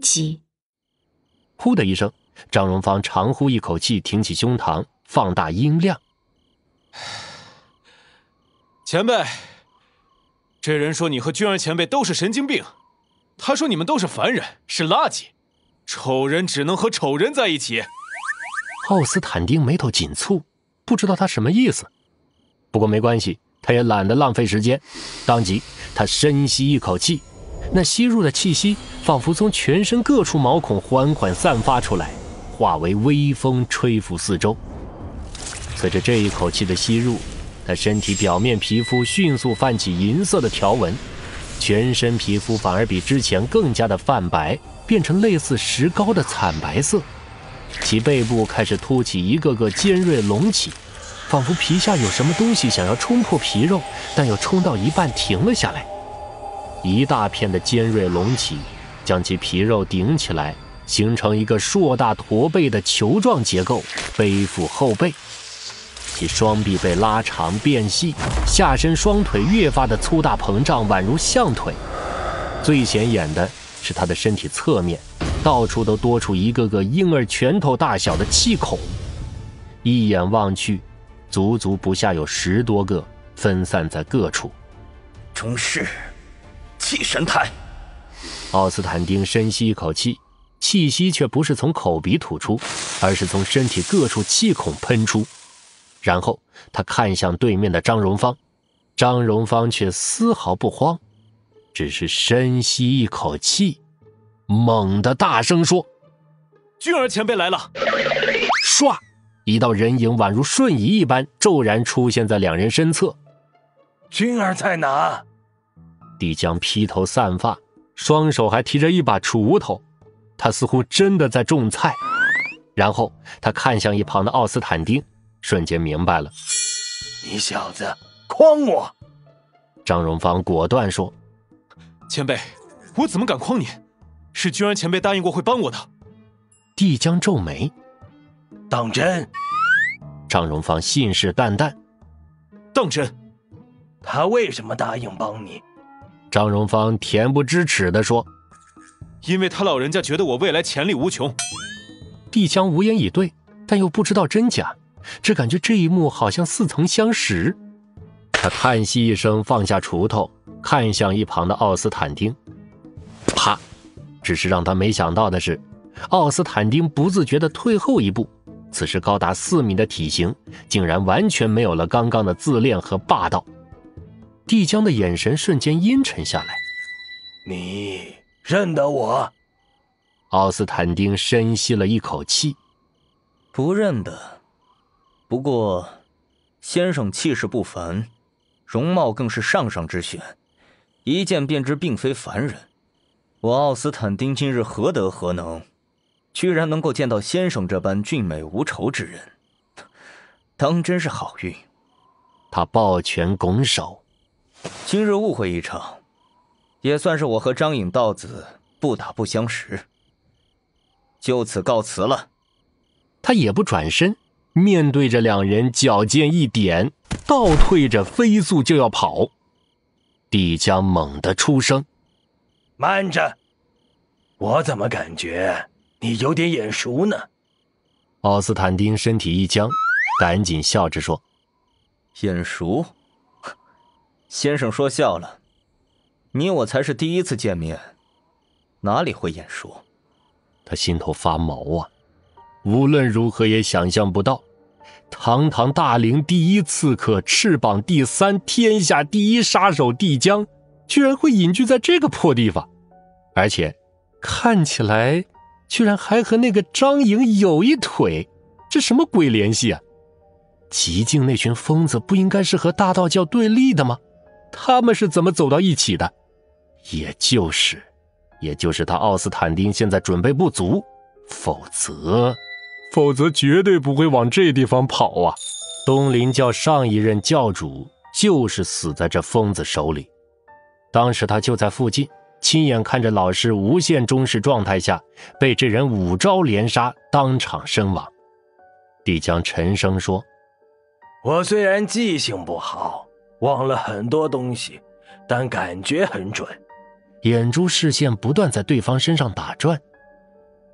集。 呼的一声，张荣芳长呼一口气，挺起胸膛，放大音量。 前辈，这人说你和君儿前辈都是神经病，他说你们都是凡人，是垃圾，丑人只能和丑人在一起。 奥斯坦丁眉头紧蹙，不知道他什么意思。不过没关系，他也懒得浪费时间。当即他深吸一口气，那吸入的气息仿佛从全身各处毛孔缓缓散发出来，化为微风吹拂四周。随着这一口气的吸入，他身体表面皮肤迅速泛起银色的条纹，全身皮肤反而比之前更加的泛白，变成类似石膏的惨白色。其背部开始凸起一个个尖锐隆起，仿佛皮下有什么东西想要冲破皮肉，但又冲到一半停了下来。一大片的尖锐隆起将其皮肉顶起来，形成一个硕大驼背的球状结构，背负后背。其双臂被拉长变细，下身双腿越发的粗大膨胀，宛如象腿。最显眼的是他的身体侧面，到处都多出一个个婴儿拳头大小的气孔，一眼望去，足足不下有10多个，分散在各处。 中式气神态。 奥斯坦丁深吸一口气，气息却不是从口鼻吐出，而是从身体各处气孔喷出。然后他看向对面的张荣芳，张荣芳却丝毫不慌，只是深吸一口气，猛地大声说： 君儿前辈来了。 唰，一道人影宛如瞬移一般骤然出现在两人身侧。 君儿在哪？ 帝江披头散发，双手还提着一把锄头，他似乎真的在种菜。然后他看向一旁的奥斯坦丁，瞬间明白了。 你小子诓我！ 张荣芳果断说： 前辈，我怎么敢诓你？是君儿前辈答应过会帮我的。 帝江皱眉。 当真？ 张荣芳信誓旦旦。 当真。 他为什么答应帮你？ 张荣芳恬不知耻地说： 因为他老人家觉得我未来潜力无穷。 帝江无言以对，但又不知道真假，只感觉这一幕好像似曾相识。他叹息一声，放下锄头，看向一旁的奥斯坦丁。啪！只是让他没想到的是，奥斯坦丁不自觉地退后一步，此时高达4米的体型竟然完全没有了刚刚的自恋和霸道。帝江的眼神瞬间阴沉下来。 你认得我？ 奥斯坦丁深吸了一口气。 不认得，不过先生气势不凡，容貌更是上上之选，一见便知并非凡人。我奥斯坦丁今日何德何能，居然能够见到先生这般俊美无愁之人，当真是好运。 他抱拳拱手。 今日误会一场，也算是我和张颖道子不打不相识，就此告辞了。 他也不转身，面对着两人，脚尖一点，倒退着飞速就要跑。帝江猛地出声： 慢着，我怎么感觉你有点眼熟呢？ 奥斯坦丁身体一僵，赶紧笑着说： 眼熟？先生说笑了，你我才是第一次见面，哪里会眼熟？ 他心头发毛啊，无论如何也想象不到，堂堂大陵第一刺客，翅膀第3，天下第一杀手帝江，居然会隐居在这个破地方，而且看起来居然还和那个张颖有一腿，这什么鬼联系啊？极境那群疯子不应该是和大道教对立的吗？他们是怎么走到一起的？也就是他奥斯坦丁现在准备不足，否则绝对不会往这地方跑啊！东林教上一任教主就是死在这疯子手里，当时他就在附近，亲眼看着老师无限中式状态下被这人5招连杀，当场身亡。帝江沉声说： 我虽然记性不好，忘了很多东西，但感觉很准。 眼珠视线不断在对方身上打转，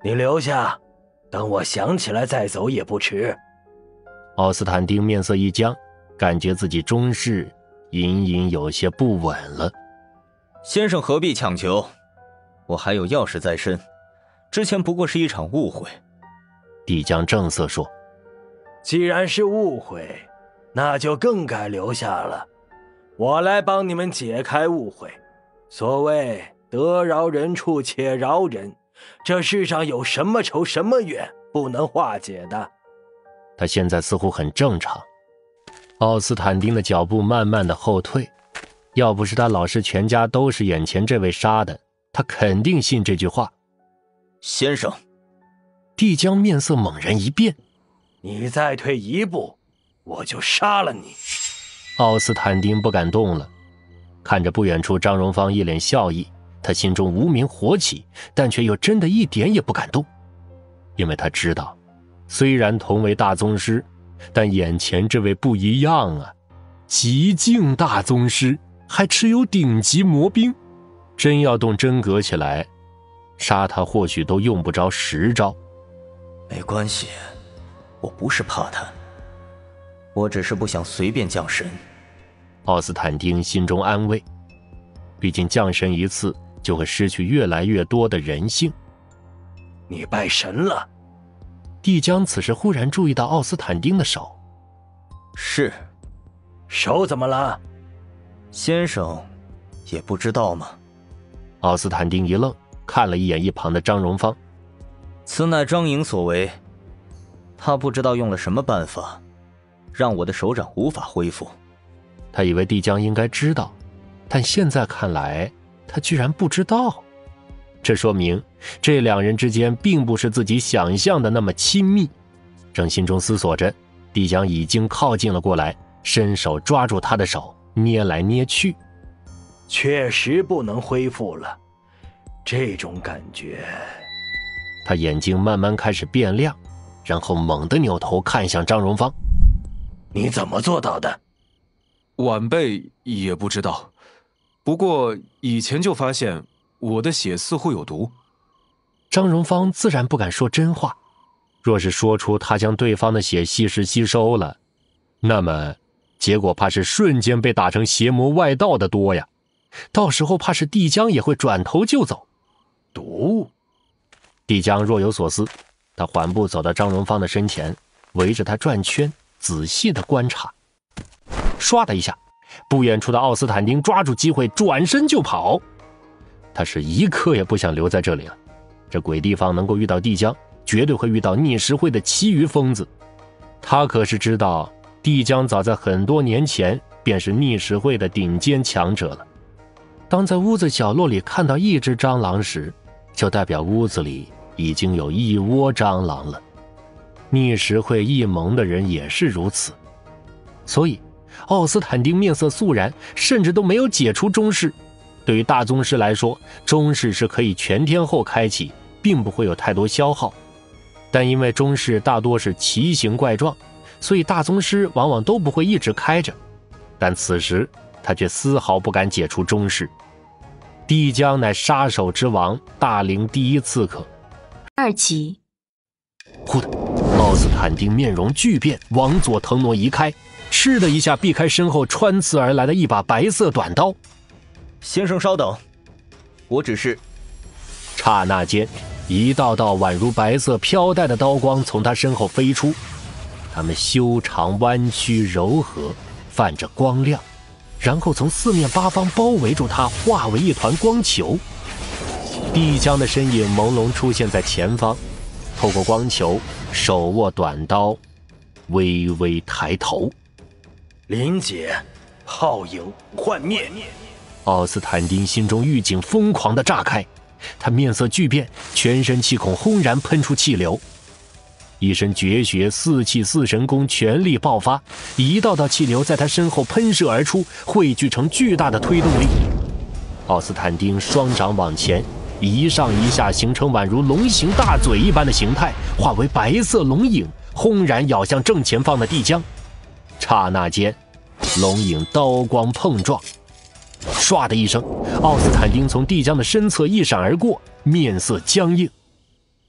你留下，等我想起来再走也不迟。 奥斯坦丁面色一僵，感觉自己终是隐隐有些不稳了。 先生何必强求？我还有要事在身，之前不过是一场误会。 帝江正色说： 既然是误会，那就更该留下了。我来帮你们解开误会。所谓得饶人处且饶人，这世上有什么仇什么怨不能化解的？ 他现在似乎很正常。奥斯坦丁的脚步慢慢的后退，要不是他老师全家都是眼前这位杀的，他肯定信这句话。 先生， 帝江面色猛然一变， 你再退一步，我就杀了你。 奥斯坦丁不敢动了，看着不远处张荣芳一脸笑意，他心中无名火起，但却又真的一点也不敢动，因为他知道，虽然同为大宗师，但眼前这位不一样啊，极境大宗师，还持有顶级魔兵，真要动真格起来，杀他或许都用不着10招。 没关系，我不是怕他，我只是不想随便降神。 奥斯坦丁心中安慰，毕竟降神一次就会失去越来越多的人性。 你拜神了？ 帝江此时忽然注意到奥斯坦丁的手。 是。 手怎么了？ 先生也不知道吗？ 奥斯坦丁一愣，看了一眼一旁的张荣芳。 此乃张颖所为，他不知道用了什么办法，让我的手掌无法恢复。 他以为帝江应该知道，但现在看来他居然不知道。这说明这两人之间并不是自己想象的那么亲密。正心中思索着，帝江已经靠近了过来，伸手抓住他的手，捏来捏去。 确实不能恢复了，这种感觉。 他眼睛慢慢开始变亮，然后猛地扭头看向张荣芳。 你怎么做到的？ 晚辈也不知道，不过以前就发现我的血似乎有毒。 张荣芳自然不敢说真话，若是说出他将对方的血吸食吸收了，那么结果怕是瞬间被打成邪魔外道的多呀，到时候怕是帝江也会转头就走。 毒？ 帝江若有所思，他缓步走到张荣芳的身前，围着他转圈，仔细的观察。唰的一下，不远处的奥斯坦丁抓住机会转身就跑。他是一刻也不想留在这里了，这鬼地方能够遇到帝江，绝对会遇到逆时会的其余疯子。他可是知道帝江早在很多年前便是逆时会的顶尖强者了。当在屋子角落里看到一只蟑螂时，就代表屋子里已经有一窝蟑螂了。逆时会一盟的人也是如此，所以奥斯坦丁面色肃然，甚至都没有解除中式。对于大宗师来说，中式是可以全天候开启，并不会有太多消耗。但因为中式大多是奇形怪状，所以大宗师往往都不会一直开着。但此时他却丝毫不敢解除中式。帝江乃杀手之王，大陵第一刺客。 2级。 忽的，奥斯坦丁面容巨变，往左腾挪移开，嗤的一下避开身后穿刺而来的一把白色短刀。 先生稍等，我只是…… 刹那间，一道道宛如白色飘带的刀光从他身后飞出，它们修长弯曲柔和，泛着光亮，然后从四面八方包围住他，化为一团光球。帝江的身影朦胧出现在前方，透过光球，手握短刀，微微抬头。 林姐，泡影幻灭。 奥斯坦丁心中预警疯狂地炸开，他面色巨变，全身气孔轰然喷出气流，一身绝学四气四神功全力爆发，一道道气流在他身后喷射而出，汇聚成巨大的推动力。奥斯坦丁双掌往前一上一下，形成宛如龙形大嘴一般的形态，化为白色龙影，轰然咬向正前方的帝江。刹那间，龙影刀光碰撞，唰的一声，奥斯坦丁从帝江的身侧一闪而过，面色僵硬。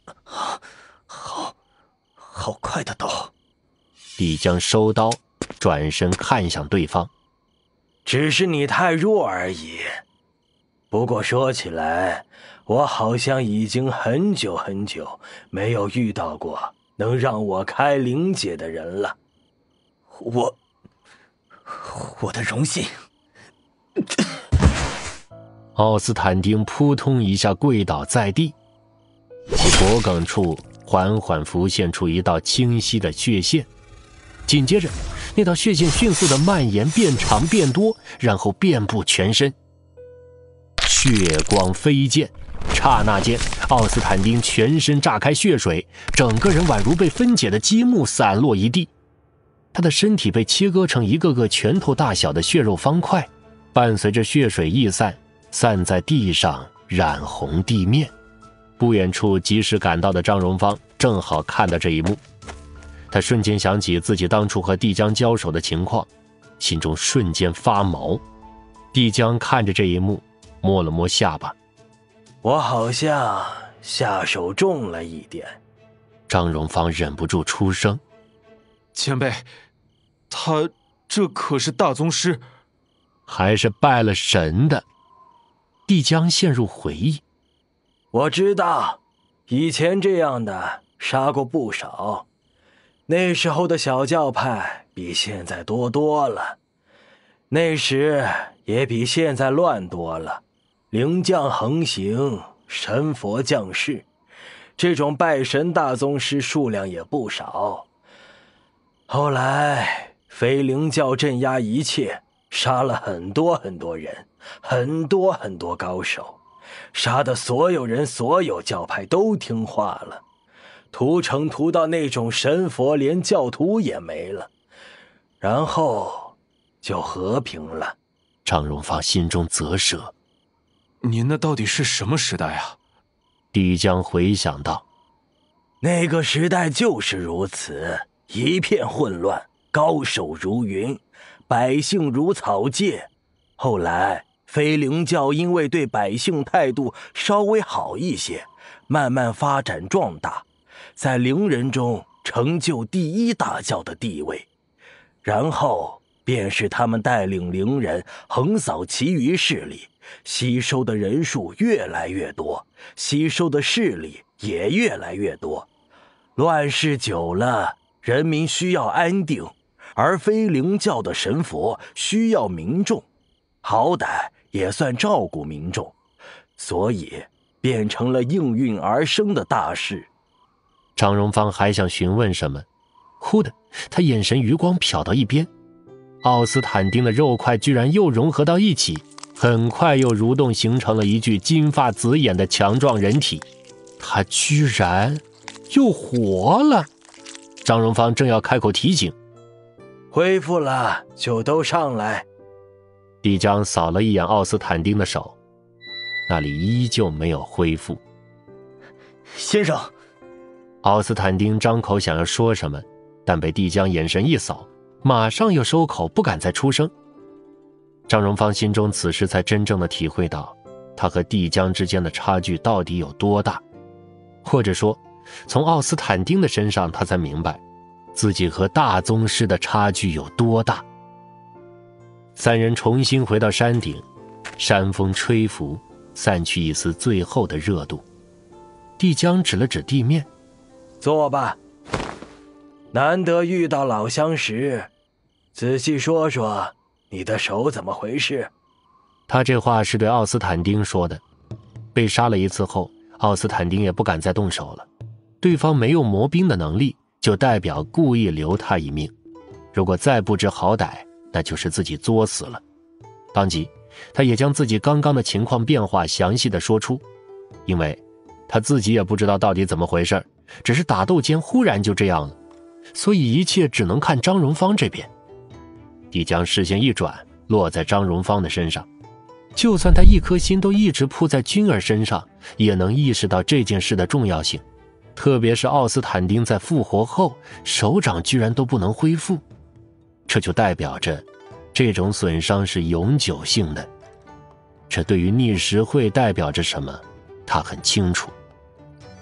好快的刀。 帝江收刀，转身看向对方。 只是你太弱而已。不过说起来，我好像已经很久没有遇到过能让我开灵解的人了。 我的荣幸。 奥斯坦丁扑通一下跪倒在地，其脖颈处缓缓浮现出一道清晰的血线，紧接着那道血线迅速的蔓延变长变多，然后遍布全身。血光飞溅，刹那间奥斯坦丁全身炸开血水，整个人宛如被分解的积木散落一地。他的身体被切割成一个个拳头大小的血肉方块，伴随着血水溢散，散在地上，染红地面。不远处及时赶到的张荣芳正好看到这一幕，他瞬间想起自己当初和帝江交手的情况，心中瞬间发毛。帝江看着这一幕，摸了摸下巴， 我好像下手重了一点。 张荣芳忍不住出声， 前辈，他这可是大宗师， 还是拜了神的。帝江陷入回忆， 我知道，以前这样的杀过不少，那时候的小教派比现在多了，那时也比现在乱多了，灵将横行，神佛降世，这种拜神大宗师数量也不少。后来飞灵教镇压一切，杀了很多人，很多高手，杀的所有人所有教派都听话了，屠城屠到那种神佛连教徒也没了，然后就和平了。 张荣芳心中啧舌， 您那到底是什么时代啊？ 帝江回想道， 那个时代就是如此，一片混乱，高手如云，百姓如草芥。后来飞灵教因为对百姓态度稍微好一些，慢慢发展壮大，在灵人中成就第一大教的地位，然后便是他们带领灵人横扫其余势力，吸收的人数越来越多，吸收的势力也越来越多。乱世久了，人民需要安定，而非灵教的神佛需要民众，好歹也算照顾民众，所以变成了应运而生的大事。 张荣芳还想询问什么，忽的他眼神余光瞟到一边，奥斯坦丁的肉块居然又融合到一起，很快又蠕动形成了一具金发紫眼的强壮人体，他居然又活了。张荣芳正要开口提醒， 恢复了就都上来。 帝江扫了一眼奥斯坦丁的手，那里依旧没有恢复。 先生， 奥斯坦丁张口想要说什么，但被帝江眼神一扫，马上又收口，不敢再出声。张荣芳心中此时才真正的体会到他和帝江之间的差距到底有多大，或者说从奥斯坦丁的身上他才明白自己和大宗师的差距有多大。三人重新回到山顶，山风吹拂，散去一丝最后的热度。帝江指了指地面， 坐吧，难得遇到老相识，仔细说说你的手怎么回事。 他这话是对奥斯坦丁说的，被杀了一次后，奥斯坦丁也不敢再动手了，对方没有魔兵的能力，就代表故意留他一命，如果再不知好歹，那就是自己作死了。当即他也将自己刚刚的情况变化详细的说出，因为他自己也不知道到底怎么回事，只是打斗间忽然就这样了，所以一切只能看张荣芳这边。帝江视线一转，落在张荣芳的身上，就算他一颗心都一直扑在君儿身上，也能意识到这件事的重要性，特别是奥斯坦丁在复活后手掌居然都不能恢复，这就代表着这种损伤是永久性的。这对于逆时会代表着什么，他很清楚。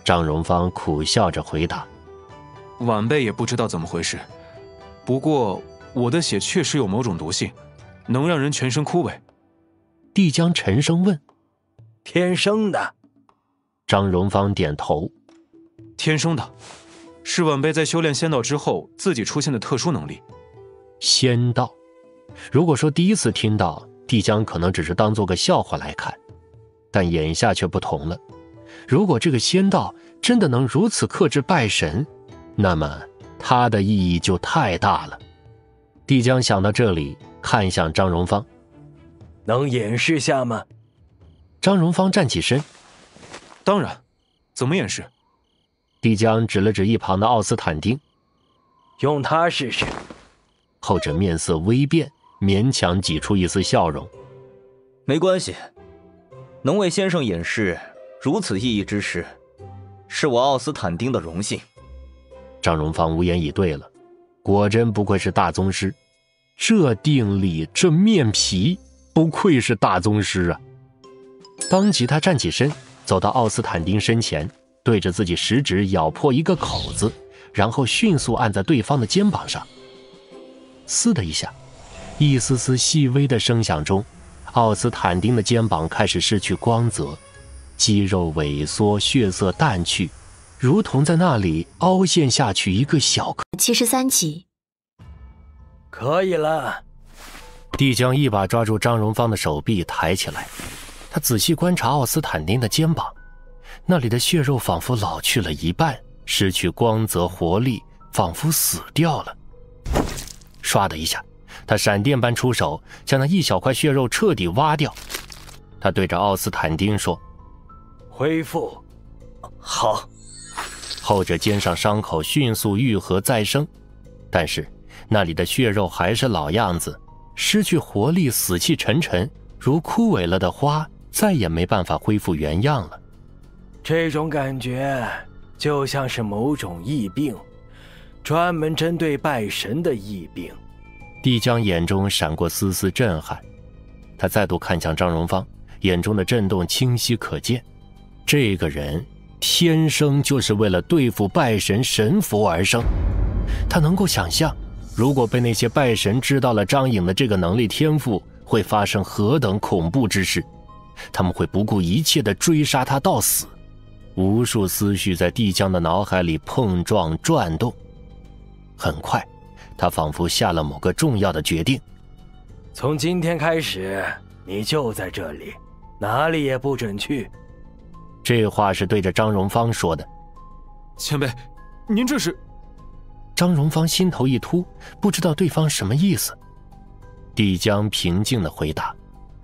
张荣芳苦笑着回答：“ 晚辈也不知道怎么回事，不过我的血确实有某种毒性，能让人全身枯萎。” 帝江沉声问：“ 天生的？” 张荣芳点头：“ 天生的，是晚辈在修炼仙道之后自己出现的特殊能力。” 仙道，如果说第一次听到，帝江可能只是当做个笑话来看，但眼下却不同了。如果这个仙道真的能如此克制拜神，那么它的意义就太大了。帝江想到这里，看向张荣芳：“ 能演示下吗？” 张荣芳站起身：“ 当然，怎么演示？” 帝江指了指一旁的奥斯坦丁：“ 用它试试。” 后者面色微变，勉强挤出一丝笑容：“ 没关系，能为先生演示如此意义之事，是我奥斯坦丁的荣幸。” 张荣芳无言以对了，果真不愧是大宗师，这定力，这面皮，不愧是大宗师啊！当即他站起身，走到奥斯坦丁身前，对着自己食指咬破一个口子，然后迅速按在对方的肩膀上。嘶的一下，一丝丝细微的声响中，奥斯坦丁的肩膀开始失去光泽，肌肉萎缩，血色淡去，如同在那里凹陷下去一个小坑。 73集， 可以了。 帝江一把抓住张荣芳的手臂，抬起来。他仔细观察奥斯坦丁的肩膀，那里的血肉仿佛老去了一半，失去光泽活力，仿佛死掉了。唰的一下，他闪电般出手，将那一小块血肉彻底挖掉。他对着奥斯坦丁说：“ 恢复。” 好。 后者肩上伤口迅速愈合再生，但是那里的血肉还是老样子，失去活力，死气沉沉，如枯萎了的花，再也没办法恢复原样了。 这种感觉就像是某种疫病，专门针对拜神的疫病。 帝江眼中闪过丝丝震撼，他再度看向张荣芳，眼中的震动清晰可见。这个人天生就是为了对付拜神神佛而生。他能够想象，如果被那些拜神知道了张颖的这个能力天赋，会发生何等恐怖之事。他们会不顾一切地追杀他到死。无数思绪在帝江的脑海里碰撞转动。很快，他仿佛下了某个重要的决定。 从今天开始，你就在这里，哪里也不准去。 这话是对着张荣芳说的。 前辈，您这是…… 张荣芳心头一突，不知道对方什么意思。帝江平静地回答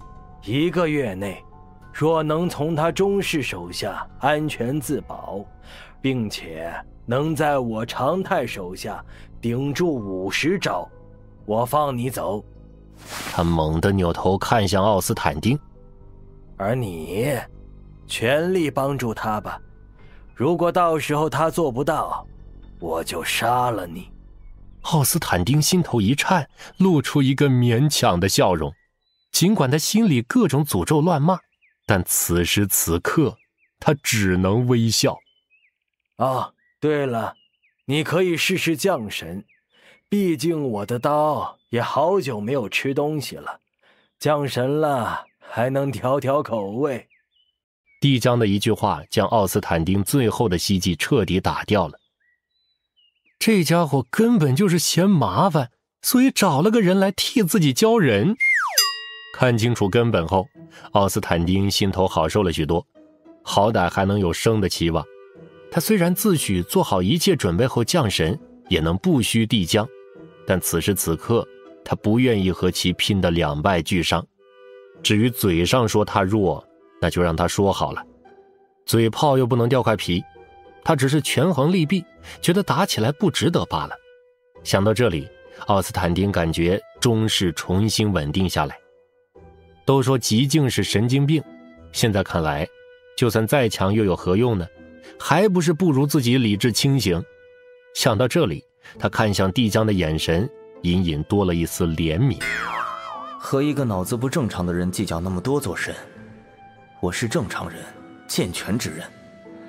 ：1个月内，若能从他中士手下安全自保，并且能在我常泰手下顶住50招，我放你走。 他猛地扭头看向奥斯坦丁。 而你，全力帮助他吧。如果到时候他做不到，我就杀了你。 奥斯坦丁心头一颤，露出一个勉强的笑容。尽管他心里各种诅咒乱骂，但此时此刻，他只能微笑。 哦，对了，你可以试试降神，毕竟我的刀也好久没有吃东西了，降神了还能调调口味。 帝江的一句话将奥斯坦丁最后的希冀彻底打掉了。这家伙根本就是嫌麻烦，所以找了个人来替自己教人。看清楚根本后，奥斯坦丁心头好受了许多，好歹还能有生的期望。他虽然自诩做好一切准备后降神，也能不虚帝江，但此时此刻，他不愿意和其拼得两败俱伤。至于嘴上说他弱，那就让他说好了，嘴炮又不能掉块皮，他只是权衡利弊，觉得打起来不值得罢了。想到这里，奥斯坦丁感觉终是重新稳定下来。都说极境是神经病，现在看来，就算再强又有何用呢？还不是不如自己理智清醒。想到这里，他看向帝江的眼神隐隐多了一丝怜悯。 和一个脑子不正常的人计较那么多做甚？我是正常人，健全之人。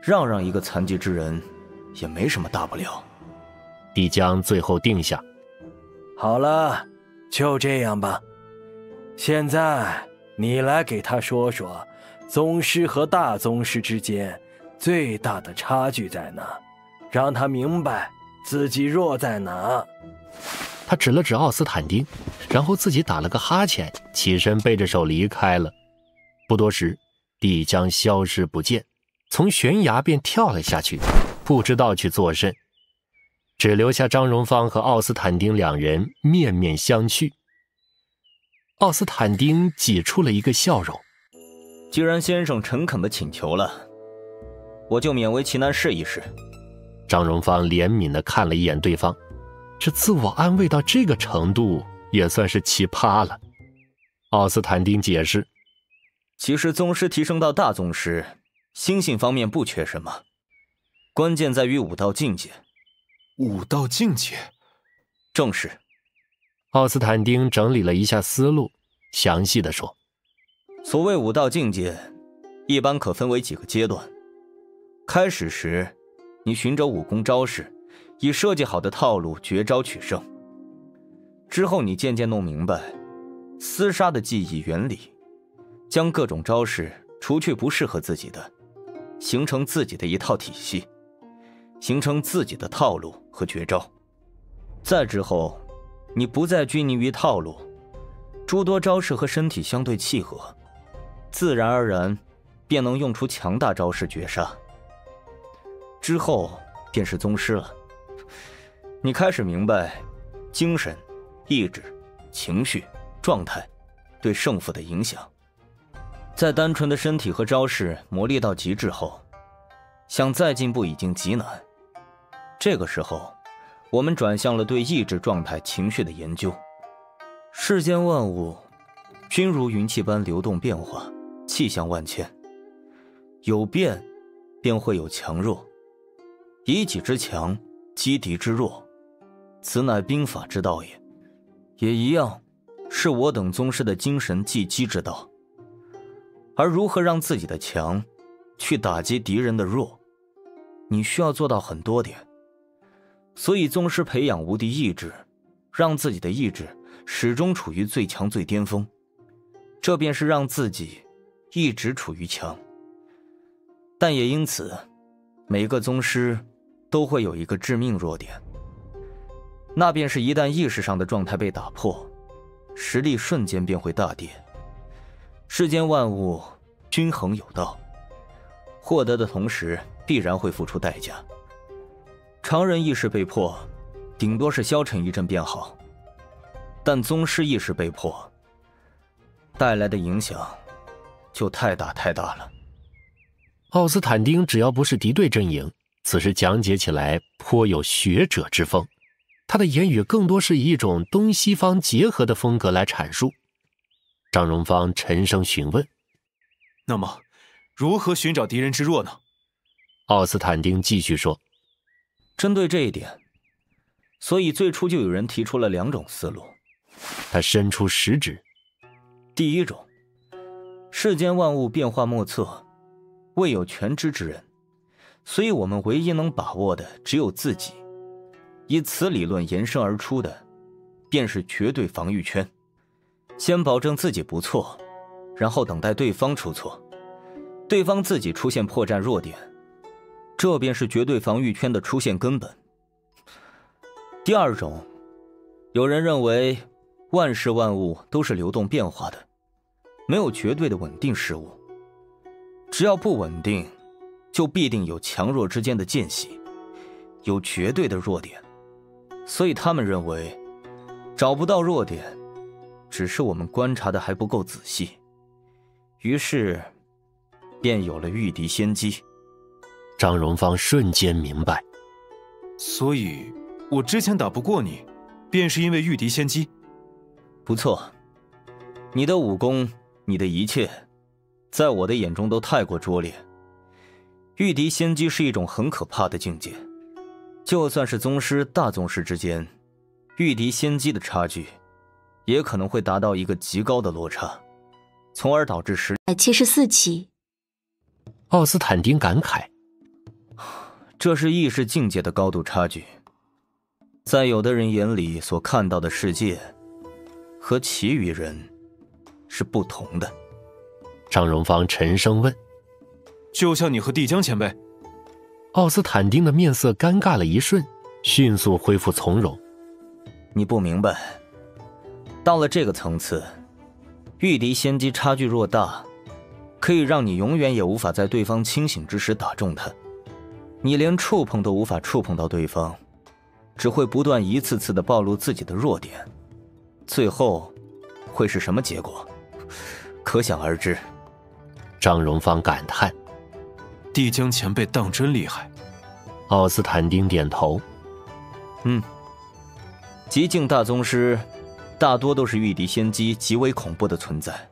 让一个残疾之人，也没什么大不了。 帝江最后定下： 好了，就这样吧。现在你来给他说说，宗师和大宗师之间最大的差距在哪，让他明白自己弱在哪。 他指了指奥斯坦丁，然后自己打了个哈欠，起身背着手离开了。不多时，帝江消失不见，从悬崖便跳了下去，不知道去做甚，只留下张荣芳和奥斯坦丁两人面面相觑。奥斯坦丁挤出了一个笑容： 既然先生诚恳地请求了，我就勉为其难试一试。 张荣芳怜悯地看了一眼对方，这自我安慰到这个程度也算是奇葩了。奥斯坦丁解释： 其实宗师提升到大宗师，心性方面不缺什么，关键在于武道境界。 武道境界？ 正是。 奥斯坦丁整理了一下思路，详细地说： 所谓武道境界，一般可分为几个阶段。开始时，你循着武功招式，以设计好的套路绝招取胜。之后你渐渐弄明白厮杀的技艺原理，将各种招式除去不适合自己的，形成自己的一套体系，形成自己的套路和绝招。再之后，你不再拘泥于套路，诸多招式和身体相对契合，自然而然便能用出强大招式绝杀。之后便是宗师了，你开始明白精神、意志、情绪、状态对胜负的影响。在单纯的身体和招式磨砺到极致后，想再进步已经极难。这个时候，我们转向了对意志状态、情绪的研究。世间万物均如云气般流动变化，气象万千，有变便会有强弱，以己之强击敌之弱，此乃兵法之道也。也一样，是我等宗师的精神技击之道。而如何让自己的强去打击敌人的弱，你需要做到很多点。所以宗师培养无敌意志，让自己的意志始终处于最强最巅峰，这便是让自己一直处于强。但也因此，每个宗师都会有一个致命弱点，那便是一旦意识上的状态被打破，实力瞬间便会大跌。世间万物均衡有道，获得的同时必然会付出代价。常人意识被破，顶多是消沉一阵便好，但宗师意识被破，带来的影响就太大太大了。 奥斯坦丁只要不是敌对阵营，此时讲解起来颇有学者之风，他的言语更多是以一种东西方结合的风格来阐述。张荣芳沉声询问： 那么如何寻找敌人之弱呢？ 奥斯坦丁继续说： 针对这一点，所以最初就有人提出了2种思路。 他伸出食指： 第一种，世间万物变化莫测，未有全知之人，所以我们唯一能把握的只有自己。以此理论延伸而出的，便是绝对防御圈。先保证自己不错，然后等待对方出错，对方自己出现破绽弱点，这便是绝对防御圈的出现根本。第二种，有人认为万事万物都是流动变化的，没有绝对的稳定事物，只要不稳定，就必定有强弱之间的间隙，有绝对的弱点。所以他们认为找不到弱点，只是我们观察的还不够仔细，于是便有了御敌先机。 张荣芳瞬间明白， 所以我之前打不过你，便是因为御敌先机。 不错，你的武功，你的一切，在我的眼中都太过拙劣。御敌先机是一种很可怕的境界，就算是宗师、大宗师之间，御敌先机的差距，也可能会达到一个极高的落差，从而导致74期。 奥斯坦丁感慨： 这是意识境界的高度差距。在有的人眼里所看到的世界，和其余人是不同的。 张荣芳沉声问。 就像你和帝江前辈。 奥斯坦丁的面色尴尬了一瞬，迅速恢复从容。 你不明白，到了这个层次，御敌仙机差距若大，可以让你永远也无法在对方清醒之时打中他，你连触碰都无法触碰到对方，只会不断一次次地暴露自己的弱点，最后会是什么结果，可想而知。 张荣芳感叹。 帝江前辈当真厉害。 奥斯坦丁点头。 极境大宗师大多都是御敌仙机极为恐怖的存在，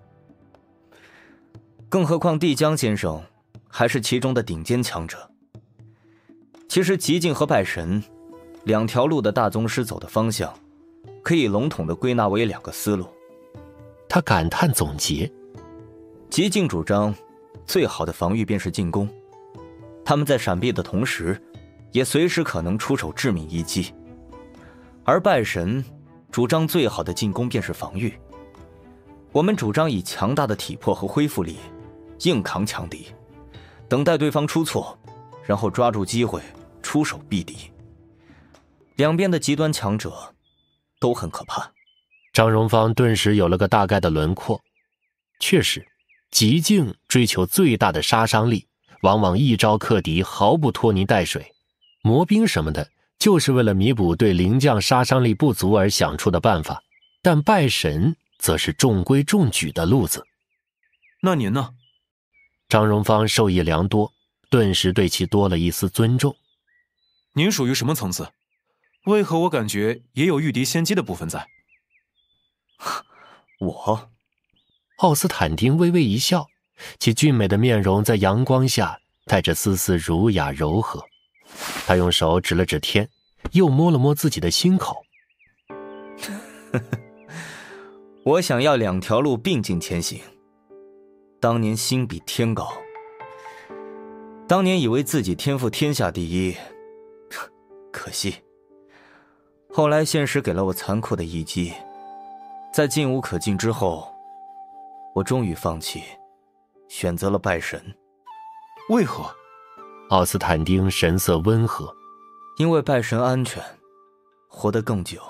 更何况帝江先生还是其中的顶尖强者。其实极境和拜神两条路的大宗师走的方向，可以笼统地归纳为两个思路。 他感叹总结。 极境主张最好的防御便是进攻，他们在闪避的同时，也随时可能出手致命一击。而拜神主张最好的进攻便是防御，我们主张以强大的体魄和恢复力硬扛强敌，等待对方出错，然后抓住机会出手避敌。两边的极端强者都很可怕。 张荣芳顿时有了个大概的轮廓。确实，极境追求最大的杀伤力，往往一招克敌，毫不拖泥带水。魔兵什么的就是为了弥补对灵将杀伤力不足而想出的办法，但拜神则是中规中矩的路子。 那您呢？ 张荣芳受益良多，顿时对其多了一丝尊重。 您属于什么层次？为何我感觉也有御敌仙机的部分在？ 我？ 奥斯坦丁微微一笑，其俊美的面容在阳光下带着丝丝儒雅柔和。他用手指了指天，又摸了摸自己的心口。 我想要两条路并进前行。当年心比天高，当年以为自己天赋天下第一，可惜后来现实给了我残酷的一击，在进无可进之后，我终于放弃，选择了拜神。 为何？ 奥斯坦丁神色温和。 因为拜神安全，活得更久。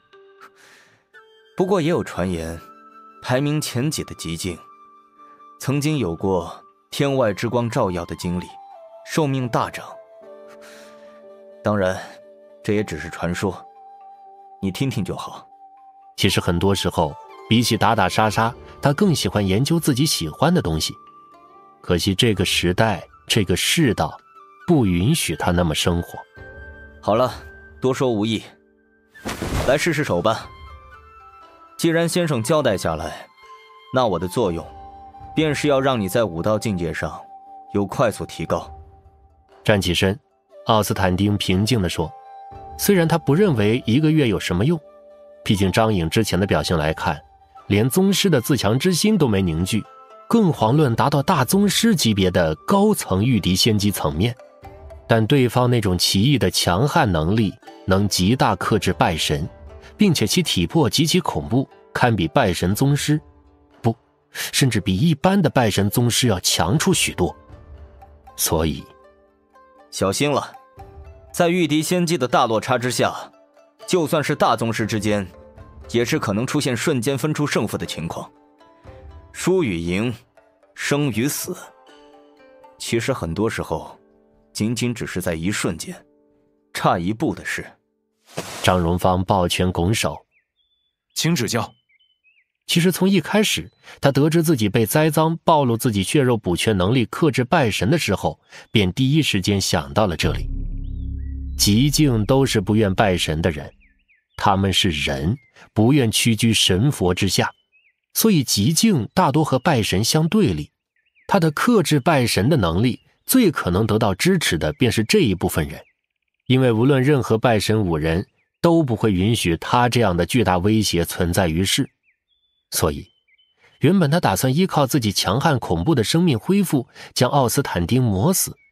不过也有传言，排名前几的极境曾经有过天外之光照耀的经历，寿命大涨。当然这也只是传说，你听听就好。 其实很多时候比起打打杀杀，他更喜欢研究自己喜欢的东西。可惜这个时代，这个世道不允许他那么生活。 好了，多说无益，来试试手吧。既然先生交代下来，那我的作用便是要让你在武道境界上有快速提高。 站起身，奥斯坦丁平静地说，虽然他不认为1个月有什么用，毕竟张颖之前的表现来看，连宗师的自强之心都没凝聚，更遑论达到大宗师级别的高层御敌仙机层面。但对方那种奇异的强悍能力，能极大克制拜神，并且其体魄极其恐怖，堪比拜神宗师，不，甚至比一般的拜神宗师要强出许多。所以小心了，在御敌仙机的大落差之下，就算是大宗师之间，也是可能出现瞬间分出胜负的情况。输与赢，生与死，其实很多时候仅仅只是在一瞬间，差一步的事。 张荣芳抱拳拱手， 请指教。 其实从一开始，他得知自己被栽赃暴露自己血肉补全能力克制拜神的时候，便第一时间想到了这里。极境都是不愿拜神的人，他们是人，不愿屈居神佛之下，所以极境大多和拜神相对立。他的克制拜神的能力最可能得到支持的便是这一部分人，因为无论任何拜神5人都不会允许他这样的巨大威胁存在于世。所以原本他打算依靠自己强悍恐怖的生命恢复将奥斯坦丁磨死，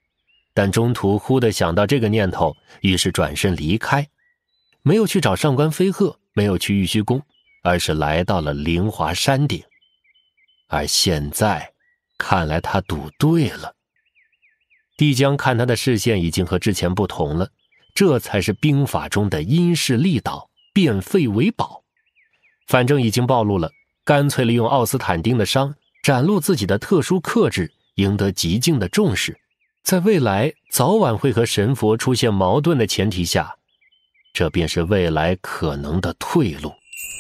但中途忽地想到这个念头，于是转身离开，没有去找上官飞鹤，没有去玉虚宫，而是来到了灵华山顶。而现在看来他赌对了。帝江看他的视线已经和之前不同了，这才是兵法中的因势利导，变废为宝。反正已经暴露了，干脆利用奥斯坦丁的伤，展露自己的特殊克制，赢得极尽的重视。在未来早晚会和神佛出现矛盾的前提下，这便是未来可能的退路。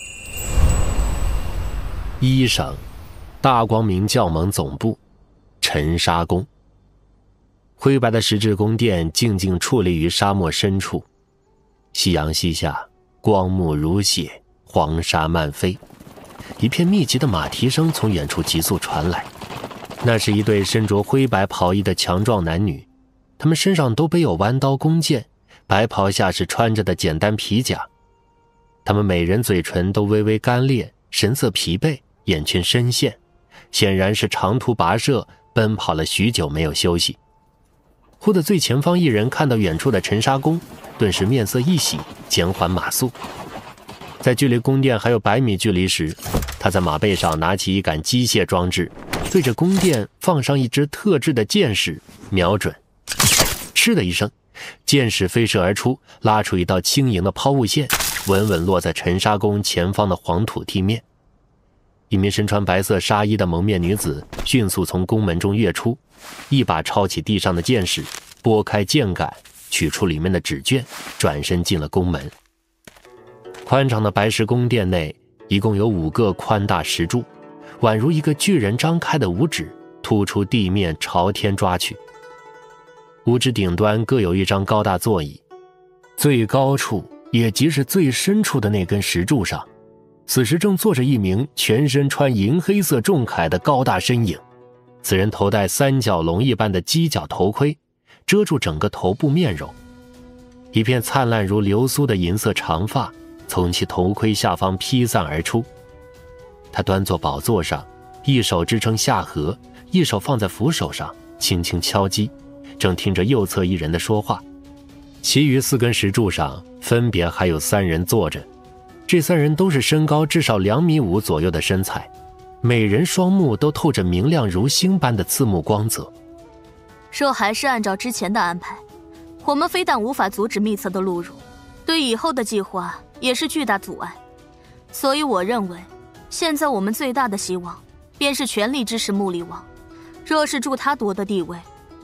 一省大光明教盟总部，沉沙宫。灰白的石质宫殿静静矗立于沙漠深处，夕阳西下，光幕如血，黄沙漫飞。一片密集的马蹄声从远处急速传来，那是一对身着灰白袍衣的强壮男女，他们身上都背有弯刀弓箭，白袍下是穿着的简单皮甲。他们每人嘴唇都微微干裂，神色疲惫，眼圈深陷，显然是长途跋涉，奔跑了许久没有休息。忽的最前方一人看到远处的沉沙宫，顿时面色一喜，减缓马速。在距离宫殿还有100米距离时，他在马背上拿起一杆机械装置，对着宫殿放上一支特制的箭矢，瞄准。嗤的一声，箭矢飞射而出，拉出一道轻盈的抛物线，稳稳落在沉沙宫前方的黄土地面。一名身穿白色纱衣的蒙面女子迅速从宫门中跃出，一把抄起地上的箭矢，拨开箭杆，取出里面的纸卷，转身进了宫门。宽敞的白石宫殿内一共有5个宽大石柱，宛如一个巨人张开的五指，突出地面朝天抓去。五指顶端各有一张高大座椅，最高处也即是最深处的那根石柱上，此时正坐着一名全身穿银黑色重铠的高大身影。此人头戴3角龙一般的犄角头盔，遮住整个头部面容。一片灿烂如流苏的银色长发从其头盔下方披散而出。他端坐宝座上，一手支撑下颌，一手放在扶手上，轻轻敲击，正听着右侧一人的说话。其余4根石柱上分别还有3人坐着，这3人都是身高至少2.5米左右的身材，每人双目都透着明亮如星般的刺目光泽。 若还是按照之前的安排，我们非但无法阻止密册的录入，对以后的计划也是巨大阻碍。所以我认为，现在我们最大的希望便是全力支持穆力王。若是助他夺得地位，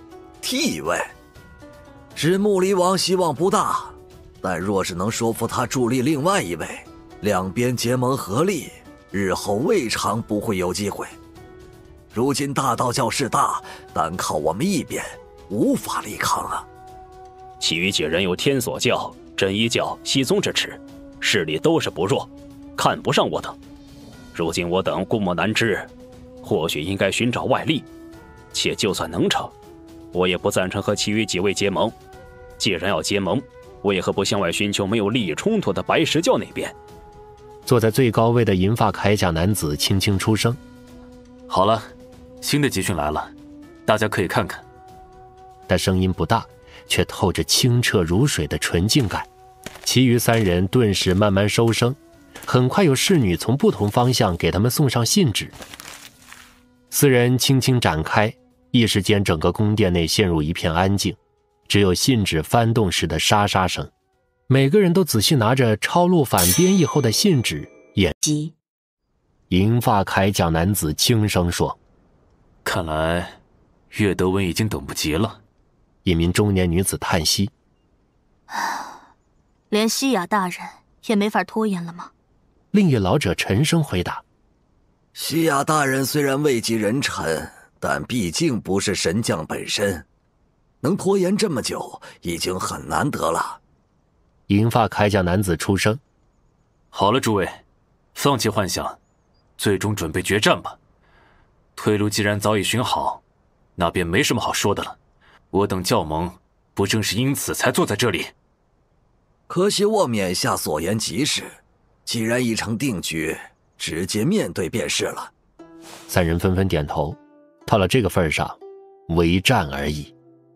是穆力王希望不大，但若是能说服他助力另外一位，两边结盟合力，日后未尝不会有机会。如今大道教势大，单靠我们一边无法力抗啊。 其余几人有天锁教、真一教、西宗之持，势力都是不弱，看不上我等。如今我等固莫难支，或许应该寻找外力。且就算能成，我也不赞成和其余几位结盟。既然要结盟，为何不向外寻求没有利益冲突的白石教那边？ 坐在最高位的银发铠甲男子轻轻出声：“ 好了，新的集训来了，大家可以看看。” 但声音不大，却透着清澈如水的纯净感。其余3人顿时慢慢收声，很快有侍女从不同方向给他们送上信纸。4人轻轻展开，一时间整个宫殿内陷入一片安静，只有信纸翻动时的沙沙声。每个人都仔细拿着抄录反编译后的信纸演习。银发铠甲男子轻声说：“ 看来岳德温已经等不及了。” 一名中年女子叹息：“ 连西雅大人也没法拖延了吗？” 另一老者沉声回答：“ 西雅大人虽然位极人臣，但毕竟不是神将本身，能拖延这么久已经很难得了。” 银发铠甲男子出声：“ 好了，诸位，放弃幻想，最终准备决战吧。退路既然早已寻好，那便没什么好说的了。我等教盟不正是因此才坐在这里？ 可惜我冕下所言极是，既然已成定局，直接面对便是了。 ”3人纷纷点头，到了这个份上，为战而已。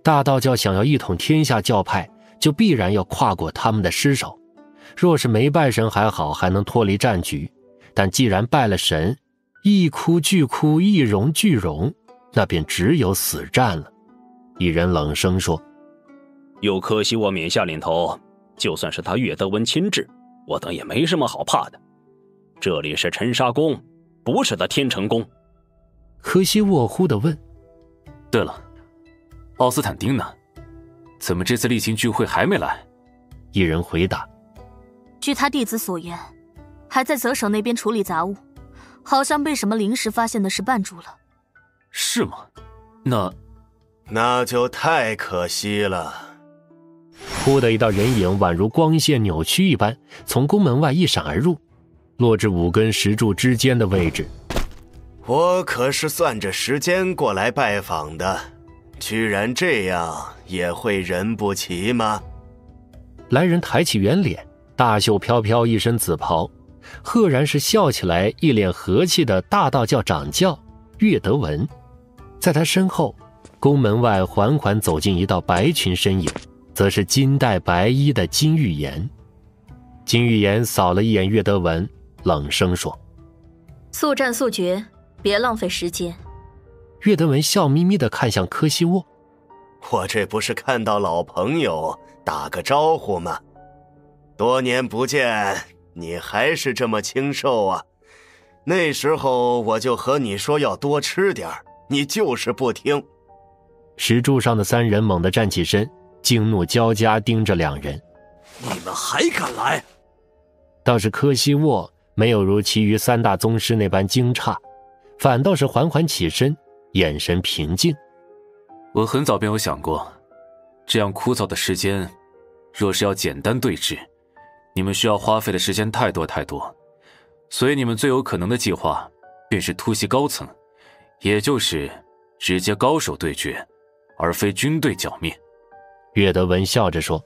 大道教想要一统天下教派，就必然要跨过他们的尸首。若是没拜神还好，还能脱离战局，但既然拜了神，一哭俱哭，一荣俱荣，那便只有死战了。一人冷声说： 有可惜我冕下领头，就算是他岳德文亲至，我等也没什么好怕的。这里是沉沙宫，不是他天成宫。 柯西沃忽地问： 对了，奥斯坦丁呢？怎么这次例行聚会还没来？ 一人回答： 据他弟子所言，还在泽省那边处理杂物，好像被什么临时发现的事绊住了。 是吗？ 那就太可惜了。 忽的一道人影宛如光线扭曲一般，从宫门外一闪而入，落至5根石柱之间的位置。 我可是算着时间过来拜访的，居然这样也会人不齐吗？ 来人抬起圆脸，大袖飘飘，一身紫袍，赫然是笑起来一脸和气的大道教掌教岳德文。在他身后，宫门外缓缓走进一道白裙身影，则是金带白衣的金玉妍。金玉妍扫了一眼岳德文，冷声说： 速战速决，别浪费时间。 岳德文笑眯眯地看向柯西沃： 我这不是看到老朋友打个招呼吗？多年不见，你还是这么清瘦啊。那时候我就和你说要多吃点，你就是不听。 石柱上的3人猛地站起身，惊怒交加盯着2人。 你们还敢来？ 倒是柯西沃没有如其余3大宗师那般惊诧，反倒是缓缓起身，眼神平静。 我很早便有想过，这样枯燥的时间，若是要简单对峙，你们需要花费的时间太多太多，所以你们最有可能的计划便是突袭高层，也就是直接高手对决，而非军队剿灭。 岳德文笑着说：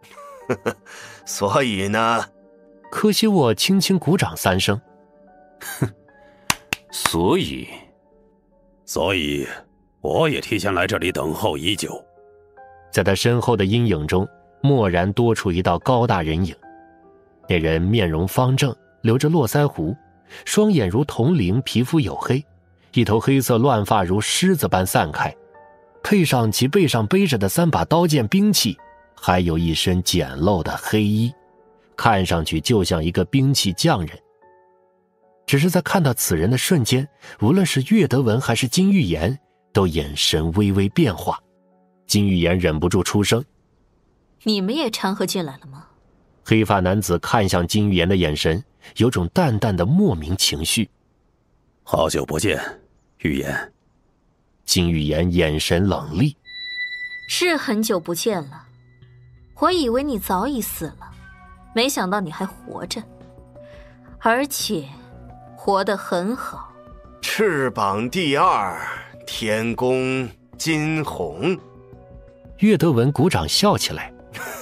所以呢？ 柯西沃轻轻鼓掌3声。 所以我也提前来这里等候已久。 在他身后的阴影中，蓦然多出一道高大人影。那人面容方正，留着络腮胡，双眼如铜铃，皮肤黝黑，一头黑色乱发如狮子般散开，配上其背上背着的3把刀剑兵器，还有一身简陋的黑衣，看上去就像一个兵器匠人。只是在看到此人的瞬间，无论是岳德文还是金玉妍，都眼神微微变化。金玉妍忍不住出声： 你们也掺和进来了吗？ 黑发男子看向金玉妍的眼神有种淡淡的莫名情绪。 好久不见，玉妍。 金玉妍眼神冷厉： 是很久不见了，我以为你早已死了，没想到你还活着，而且活得很好。 翅膀第2，天宫金红。 岳德文鼓掌笑起来：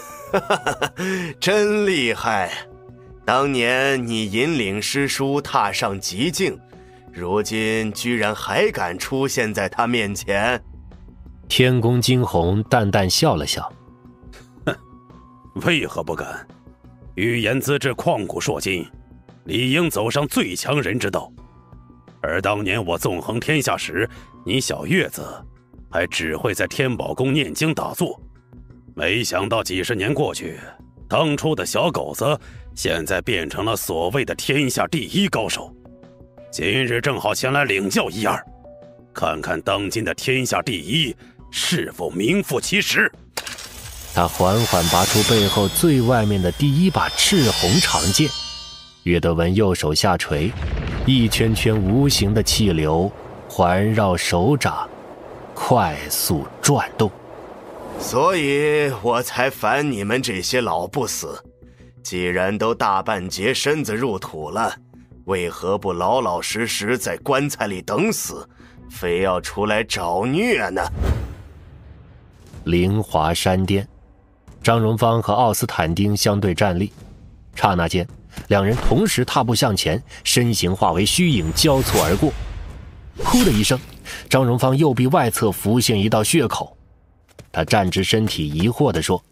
真厉害！当年你引领师叔踏上极境，如今居然还敢出现在他面前。 天宫金红淡淡笑了笑： 为何不敢？玉妍资质旷古烁今，理应走上最强人之道。而当年我纵横天下时，你小月子还只会在天宝宫念经打坐，没想到几10年过去，当初的小狗子现在变成了所谓的天下第1高手。今日正好前来领教一二，看看当今的天下第1是否名副其实。 他缓缓拔出背后最外面的第1把赤红长剑，岳德文右手下垂，一圈圈无形的气流环绕手掌，快速转动。 所以我才烦你们这些老不死，既然都大半截身子入土了，为何不老老实实在棺材里等死，非要出来找虐呢？ 灵华山巅，张荣芳和奥斯坦丁相对站立，刹那间2人同时踏步向前，身形化为虚影交错而过。呼的一声，张荣芳右臂外侧浮现一道血口， 他站直身体，疑惑地说：“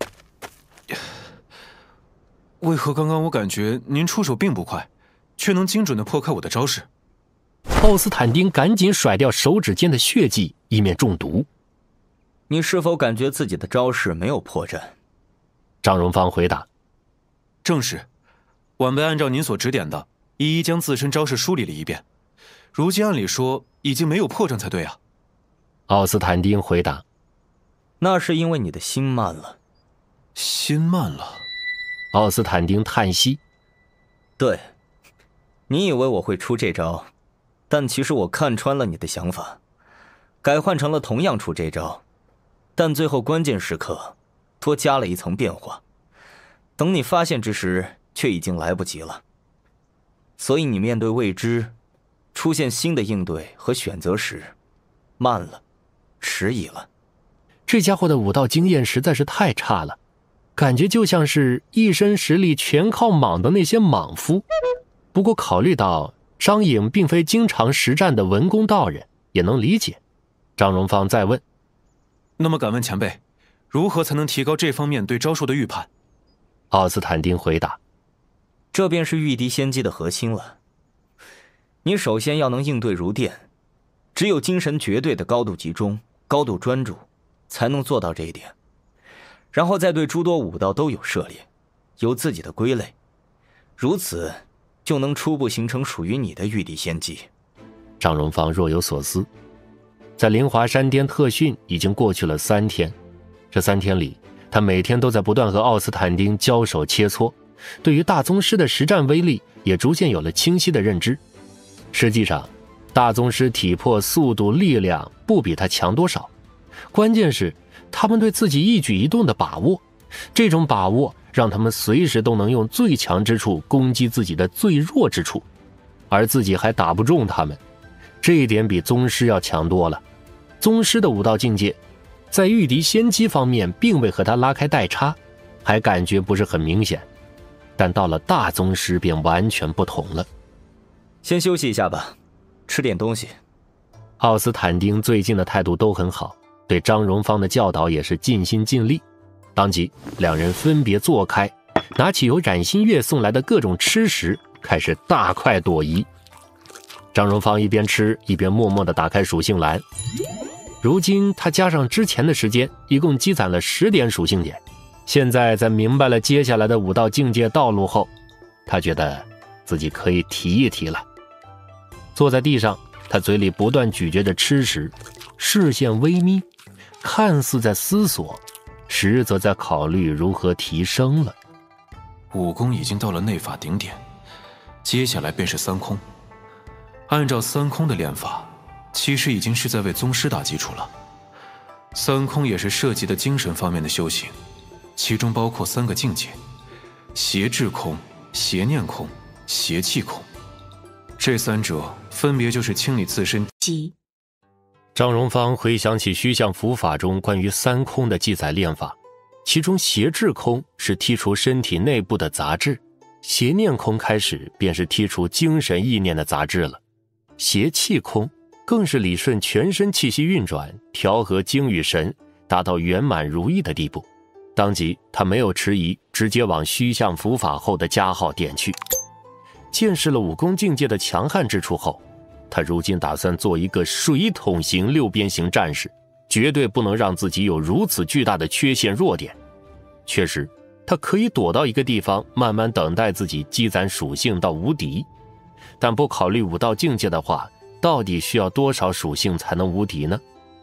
为何刚刚我感觉您出手并不快，却能精准地破开我的招式？” 奥斯坦丁赶紧甩掉手指间的血迹，以免中毒。 你是否感觉自己的招式没有破绽？ 张荣芳回答：“ 正是，晚辈按照您所指点的，一一将自身招式梳理了一遍。如今按理说已经没有破绽才对啊。” 奥斯坦丁回答：“ 那是因为你的心慢了。” 心慢了？ 奥斯坦丁叹息：“ 对，你以为我会出这招，但其实我看穿了你的想法，改换成了同样出这招，但最后关键时刻多加了一层变化，等你发现之时却已经来不及了。所以你面对未知，出现新的应对和选择时，慢了，迟疑了。” 这家伙的武道经验实在是太差了，感觉就像是一身实力全靠莽的那些莽夫。不过考虑到张颖并非经常实战的文公道人，也能理解。张荣芳再问：“ 那么敢问前辈，如何才能提高这方面对招数的预判？” 奥斯坦丁回答：“ 这便是御敌先机的核心了。你首先要能应对如电，只有精神绝对的高度集中、高度专注，才能做到这一点。然后再对诸多武道都有涉猎，有自己的归类，如此就能初步形成属于你的御敌先机。” 张荣芳若有所思。在灵华山巅特训已经过去了3天，这3天里，他每天都在不断和奥斯坦丁交手切磋，对于大宗师的实战威力也逐渐有了清晰的认知。实际上，大宗师体魄、速度、力量不比他强多少，关键是他们对自己一举一动的把握，这种把握让他们随时都能用最强之处攻击自己的最弱之处，而自己还打不中他们，这一点比宗师要强多了。宗师的武道境界在御敌先机方面并未和他拉开代差，还感觉不是很明显，但到了大宗师便完全不同了。 先休息一下吧，吃点东西。 奥斯坦丁最近的态度都很好，对张荣芳的教导也是尽心尽力。当即两人分别坐开，拿起由冉新月送来的各种吃食，开始大快朵颐。张荣芳一边吃一边默默地打开属性栏，如今他加上之前的时间，一共积攒了10点属性点。现在在明白了接下来的武道境界道路后，他觉得自己可以提一提了。坐在地上，他嘴里不断咀嚼着吃食，视线微眯，看似在思索，实则在考虑如何提升了。 武功已经到了内法顶点，接下来便是3空。按照3空的练法，其实已经是在为宗师打基础了。3空也是涉及的精神方面的修行，其中包括3个境界：邪智空、邪念空、邪气空。这3者分别就是清理自身。 张荣芳回想起虚相符法中关于3空的记载练法，其中邪智空是剔除身体内部的杂质，邪念空开始便是剔除精神意念的杂质了，邪气空更是理顺全身气息运转，调和精与神，达到圆满如意的地步。当即他没有迟疑，直接往虚相符法后的加号点去。见识了武功境界的强悍之处后，他如今打算做一个水桶型6边形战士，绝对不能让自己有如此巨大的缺陷弱点。确实，他可以躲到一个地方，慢慢等待自己积攒属性到无敌。但不考虑武道境界的话，到底需要多少属性才能无敌呢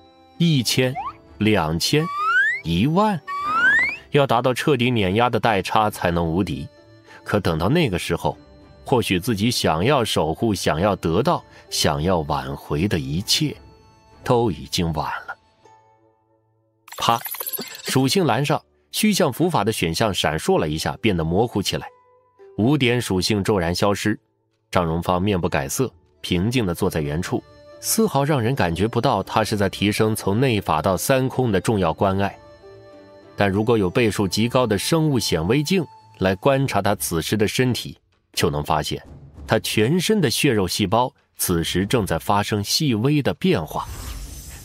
？1000、2000、10000，要达到彻底碾压的代差才能无敌。可等到那个时候，或许自己想要守护、想要得到、想要挽回的一切，都已经晚了。啪！属性栏上虚相符法的选项闪烁了一下，变得模糊起来，5点属性骤然消失。张荣芳面不改色，平静地坐在原处，丝毫让人感觉不到他是在提升从内法到3空的重要关爱。但如果有倍数极高的生物显微镜来观察他此时的身体，就能发现他全身的血肉细胞此时正在发生细微的变化。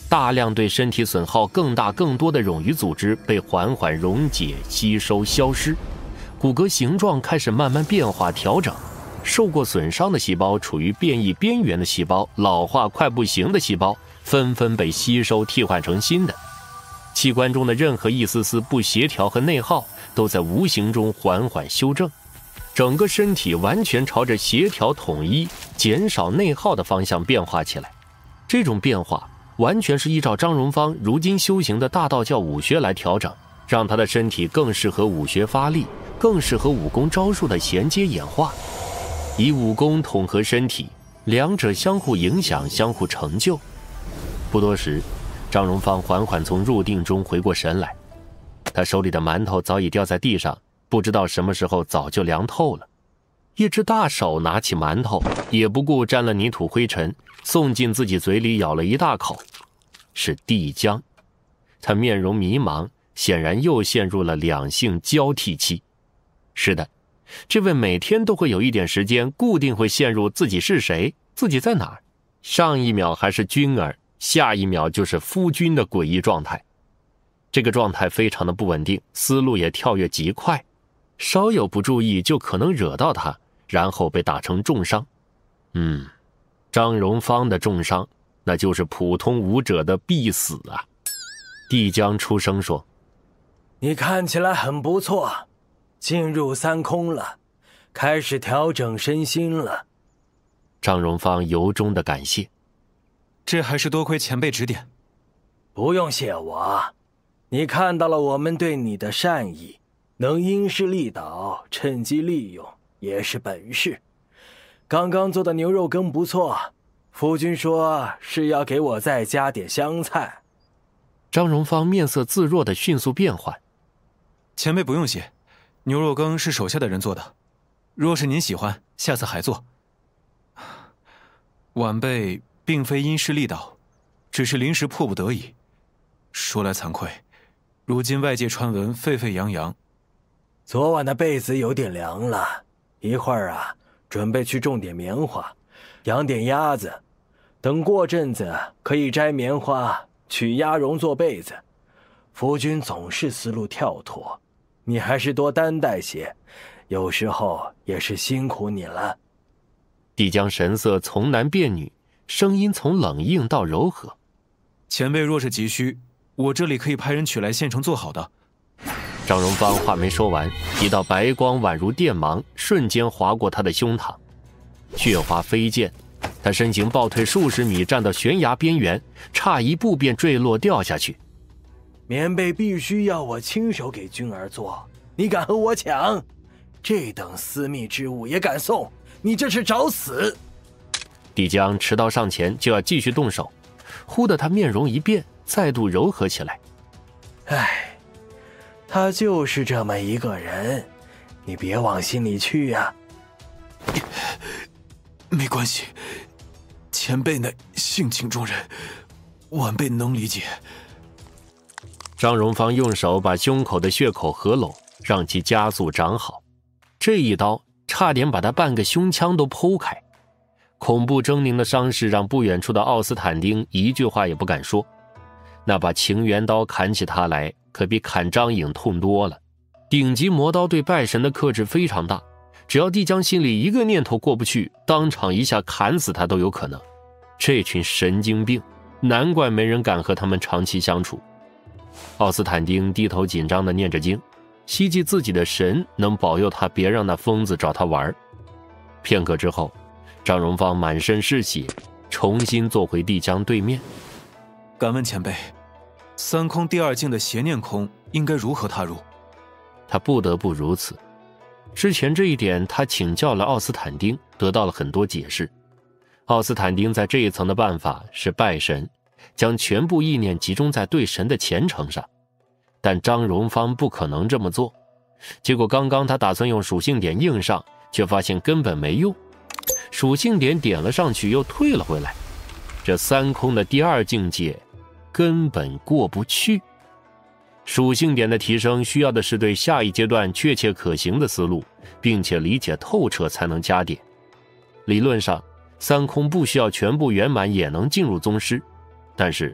大量对身体损耗更大更多的冗余组织被缓缓溶解、吸收、消失，骨骼形状开始慢慢变化调整。受过损伤的细胞、处于变异边缘的细胞、老化快不行的细胞，纷纷被吸收替换成新的。器官中的任何一丝丝不协调和内耗，都在无形中缓缓修正。整个身体完全朝着协调统一、减少内耗的方向变化起来。这种变化完全是依照张荣芳如今修行的大道教武学来调整，让他的身体更适合武学发力，更适合武功招数的衔接演化。以武功统合身体，两者相互影响，相互成就。不多时，张荣芳缓缓从入定中回过神来，他手里的馒头早已掉在地上，不知道什么时候早就凉透了。一只大手拿起馒头，也不顾沾了泥土灰尘，送进自己嘴里咬了一大口。是帝江，他面容迷茫，显然又陷入了两性交替期。是的，这位每天都会有一点时间固定会陷入自己是谁，自己在哪儿，上一秒还是君儿，下一秒就是夫君的诡异状态。这个状态非常的不稳定，思路也跳跃极快，稍有不注意就可能惹到他，然后被打成重伤。张荣芳的重伤，那就是普通武者的必死啊。帝江出声说： 你看起来很不错，进入三空了，开始调整身心了。 张荣芳由衷的感谢： 这还是多亏前辈指点。 不用谢我，你看到了我们对你的善意，能因势利导，趁机利用，也是本事。刚刚做的牛肉羹不错，夫君说是要给我再加点香菜。 张荣芳面色自若的迅速变换： 前辈不用谢，牛肉羹是手下的人做的，若是您喜欢，下次还做。晚辈并非因势利导，只是临时迫不得已。说来惭愧，如今外界传闻沸沸扬扬， 昨晚的被子有点凉了，一会儿准备去种点棉花，养点鸭子，等过阵子可以摘棉花取鸭绒做被子。夫君总是思路跳脱，你还是多担待些，有时候也是辛苦你了。 帝江神色从男变女，声音从冷硬到柔和： 前辈若是急需，我这里可以派人取来现成做好的。 张荣芳话没说完，一道白光宛如电芒，瞬间划过他的胸膛，血花飞溅，他身形暴退数十米，站到悬崖边缘，差一步便坠落掉下去。 棉被必须要我亲手给君儿做，你敢和我抢？这等私密之物也敢送？你这是找死！ 帝江持刀上前就要继续动手，忽的他面容一变，再度柔和起来。 他就是这么一个人，你别往心里去呀。 没关系，前辈乃性情中人，晚辈能理解。 张荣芳用手把胸口的血口合拢，让其加速长好。这一刀差点把他半个胸腔都剖开，恐怖狰狞的伤势让不远处的奥斯坦丁一句话也不敢说。那把情缘刀砍起他来，可比砍张颖痛多了。顶级魔刀对拜神的克制非常大，只要帝江心里一个念头过不去，当场一下砍死他都有可能。这群神经病，难怪没人敢和他们长期相处。奥斯坦丁低头紧张地念着经，希冀自己的神能保佑他别让那疯子找他玩。片刻之后，张荣芳满身是血，重新坐回帝江对面。 敢问前辈，三空第二境的邪念空应该如何踏入？ 他不得不如此。之前这一点他请教了奥斯坦丁，得到了很多解释。奥斯坦丁在这一层的办法是拜神，将全部意念集中在对神的虔诚上，但张荣芳不可能这么做。结果刚刚他打算用属性点硬上，却发现根本没用，属性点点了上去又退了回来，这三空的第二境界根本过不去。属性点的提升需要的是对下一阶段确切可行的思路，并且理解透彻才能加点。理论上三空不需要全部圆满也能进入宗师，但是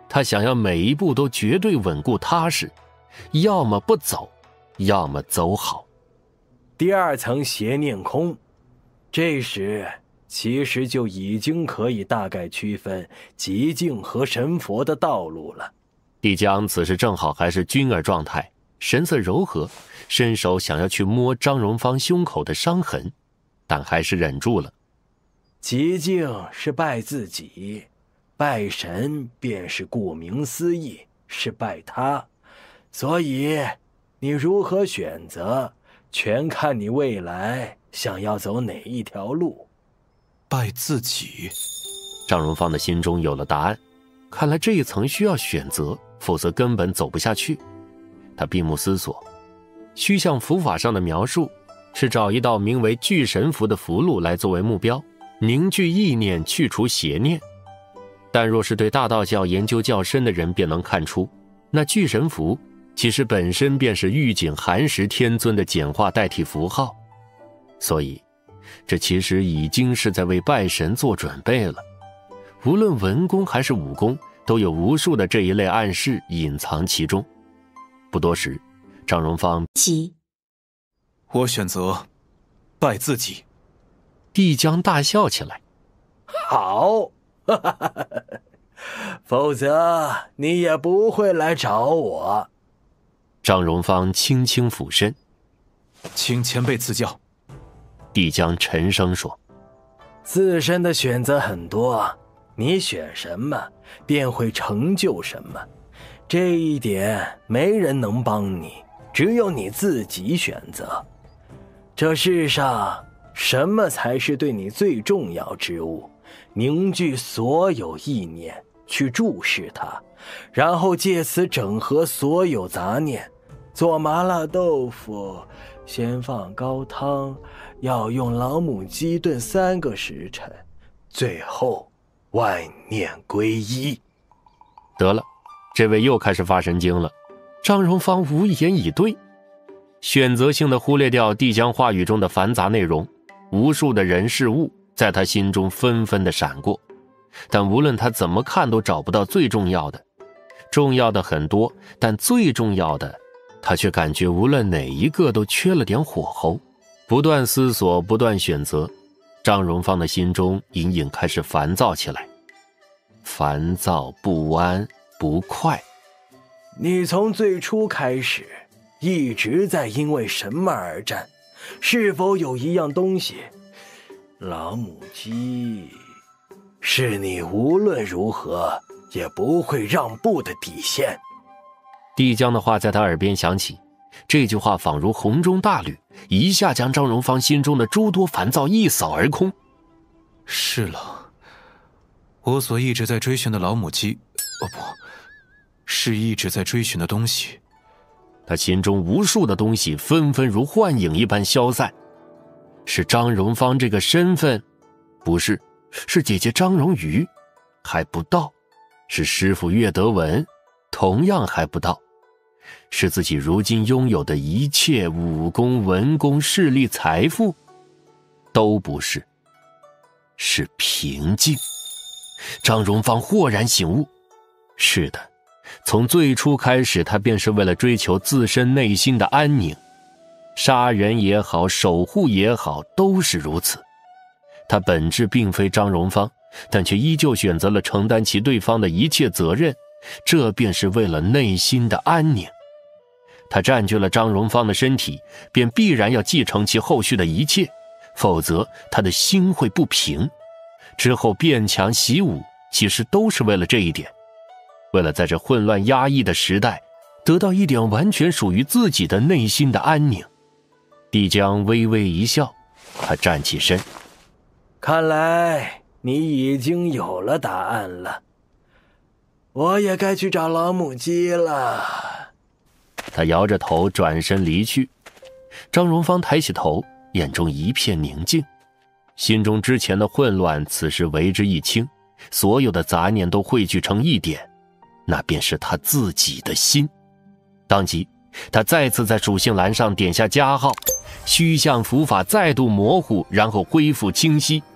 他想要每一步都绝对稳固踏实，要么不走，要么走好。 第二层邪念空，这时其实就已经可以大概区分极境和神佛的道路了。 帝江此时正好还是君儿状态，神色柔和，伸手想要去摸张荣芳胸口的伤痕，但还是忍住了。 极境是拜自己，拜神便是顾名思义，是拜他，所以你如何选择，全看你未来想要走哪一条路。 拜自己， 张荣芳的心中有了答案，看来这一层需要选择，否则根本走不下去。他闭目思索，虚像符法上的描述是找一道名为聚神符的符箓来作为目标，凝聚意念，去除邪念。但若是对大道教研究较深的人便能看出，那聚神符其实本身便是玉井寒食天尊的简化代替符号，所以这其实已经是在为拜神做准备了。无论文功还是武功，都有无数的这一类暗示隐藏其中。不多时，张荣芳我选择拜自己。 帝江大笑起来， 好，否则你也不会来找我。 张荣芳轻轻俯身， 请前辈赐教。 帝江沉声说， 自身的选择很多，你选什么便会成就什么，这一点没人能帮你，只有你自己选择。这世上什么才是对你最重要之物？凝聚所有意念去注视它，然后借此整合所有杂念。做麻辣豆腐先放高汤，要用老母鸡炖3个时辰，最后万念归一。 得了，这位又开始发神经了。张荣芳无言以对，选择性的忽略掉帝江话语中的繁杂内容，无数的人事物在他心中纷纷的闪过，但无论他怎么看都找不到最重要的。重要的很多，但最重要的他却感觉无论哪一个都缺了点火候。不断思索，不断选择，张荣芳的心中隐隐开始烦躁起来，烦躁、不安、不快。 你从最初开始一直在因为什么而战？是否有一样东西，老母鸡，是你无论如何也不会让步的底线？ 帝江的话在他耳边响起，这句话仿如洪钟大吕，一下将张荣芳心中的诸多烦躁一扫而空。 是了，我所一直在追寻的老母鸡，不，是一直在追寻的东西。 他心中无数的东西纷纷如幻影一般消散。是张荣芳这个身份？不是，是姐姐张荣瑜？还不到。是师父岳德文？同样还不到。是自己如今拥有的一切武功、文功、势力、财富？都不是。是平静。张荣芳豁然醒悟，是的，从最初开始，他便是为了追求自身内心的安宁。杀人也好，守护也好，都是如此。他本质并非张荣芳，但却依旧选择了承担起对方的一切责任，这便是为了内心的安宁。他占据了张荣芳的身体，便必然要继承其后续的一切，否则他的心会不平。之后变强习武，其实都是为了这一点，为了在这混乱压抑的时代，得到一点完全属于自己的内心的安宁。帝江微微一笑，他站起身， 看来你已经有了答案了，我也该去找老母鸡了。 他摇着头转身离去。张荣芳抬起头，眼中一片宁静，心中之前的混乱此时为之一清，所有的杂念都汇聚成一点，那便是他自己的心。当即他再次在属性栏上点下加号，虚像符法再度模糊，然后恢复清晰。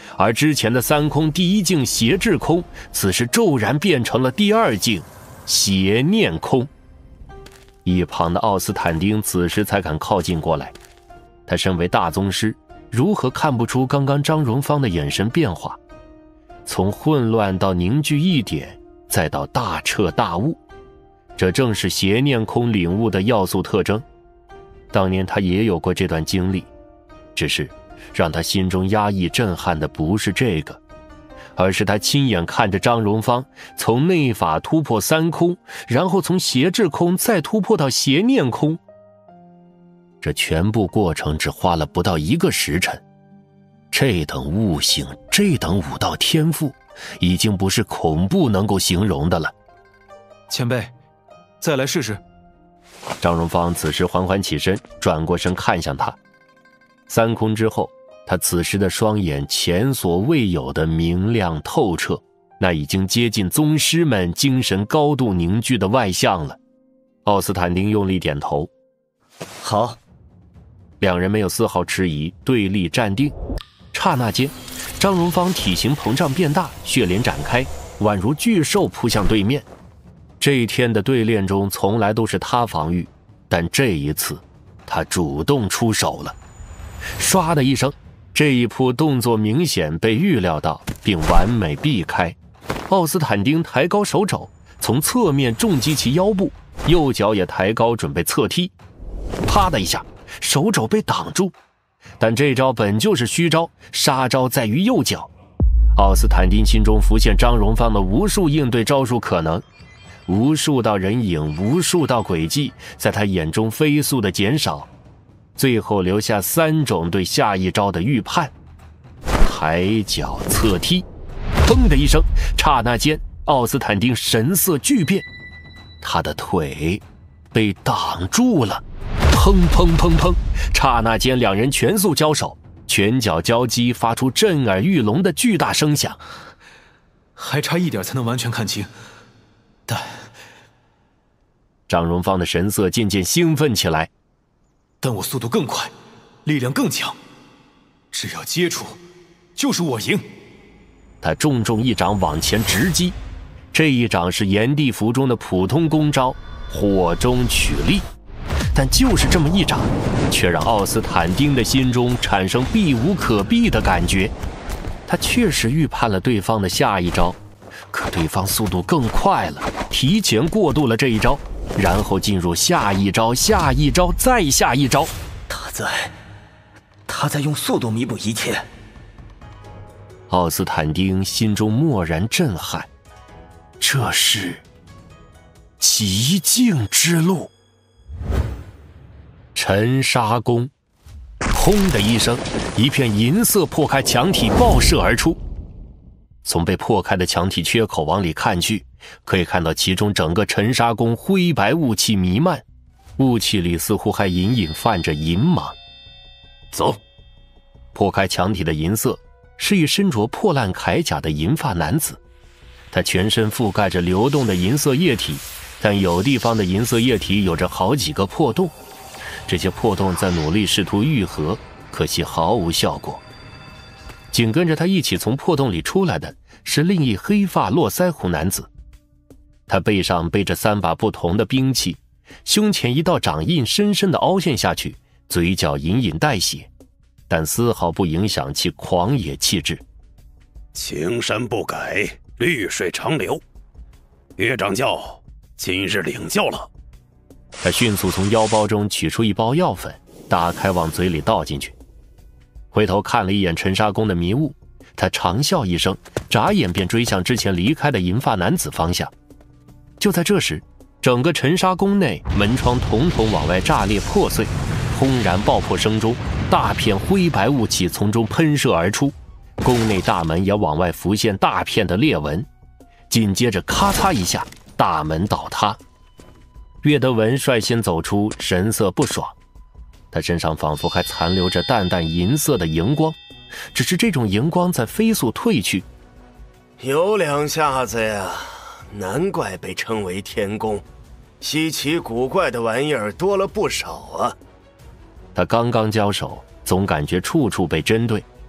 而之前的三空第一境邪智空，此时骤然变成了第二境邪念空。一旁的奥斯坦丁此时才敢靠近过来，他身为大宗师，如何看不出刚刚张荣芳的眼神变化？从混乱到凝聚一点，再到大彻大悟，这正是邪念空领悟的要素特征。当年他也有过这段经历，只是让他心中压抑震撼的不是这个，而是他亲眼看着张荣芳从内法突破三空，然后从邪智空再突破到邪念空。这全部过程只花了不到1个时辰，这等悟性，这等武道天赋，已经不是恐怖能够形容的了。 前辈，再来试试。 张荣芳此时缓缓起身，转过身看向他。三空之后，他此时的双眼前所未有的明亮透彻，那已经接近宗师们精神高度凝聚的外象了。奥斯坦丁用力点头， 好。 两人没有丝毫迟疑，对立站定。刹那间，张荣芳体型膨胀变大，血脸展开，宛如巨兽扑向对面。这一天的对练中从来都是他防御，但这一次他主动出手了。唰的一声，这一扑动作明显被预料到，并完美避开。奥斯坦丁抬高手肘，从侧面重击其腰部，右脚也抬高准备侧踢。啪的一下，手肘被挡住，但这招本就是虚招，杀招在于右脚。奥斯坦丁心中浮现张荣芳的无数应对招数可能，无数道人影，无数道轨迹在他眼中飞速的减少，最后留下3种对下一招的预判：抬脚侧踢。砰的一声，刹那间奥斯坦丁神色巨变，他的腿被挡住了。砰砰砰砰，刹那间两人全速交手，拳脚交击发出震耳欲聋的巨大声响。 还差一点才能完全看清，但张荣芳的神色渐渐兴奋起来。 但我速度更快，力量更强，只要接触就是我赢。 他重重一掌往前直击，这一掌是炎帝符中的普通功招火中取栗，但就是这么一掌，却让奥斯坦丁的心中产生避无可避的感觉。他确实预判了对方的下一招，可对方速度更快了，提前过渡了这一招，然后进入下一招，下一招，再下一招。 他在用速度弥补一切。 奥斯坦丁心中蓦然震撼，这是极境之路。沉沙宫，轰的一声，一片银色破开墙体爆射而出。从被破开的墙体缺口往里看去，可以看到其中整个沉沙宫灰白雾气弥漫，雾气里似乎还隐隐泛着银芒。 走。 破开墙体的银色是一身着破烂铠甲的银发男子，他全身覆盖着流动的银色液体，但有地方的银色液体有着好几个破洞，这些破洞在努力试图愈合，可惜毫无效果。紧跟着他一起从破洞里出来的是另一黑发络腮胡男子，他背上背着3把不同的兵器，胸前一道掌印深深地凹陷下去，嘴角隐隐带血，但丝毫不影响其狂野气质。 青山不改，绿水长流。岳掌教今日领教了。 他迅速从腰包中取出一包药粉，打开往嘴里倒进去，回头看了一眼沉沙宫的迷雾，他长笑一声，眨眼便追向之前离开的银发男子方向。就在这时，整个沉沙宫内门窗统统往外炸裂破碎，轰然爆破声中，大片灰白雾气从中喷射而出，宫内大门也往外浮现大片的裂纹，紧接着咔嚓一下，大门倒塌。岳德文率先走出，神色不爽，他身上仿佛还残留着淡淡银色的荧光，只是这种荧光在飞速褪去。 有两下子呀，难怪被称为天宫，稀奇古怪的玩意儿多了不少啊。 他刚刚交手，总感觉处处被针对，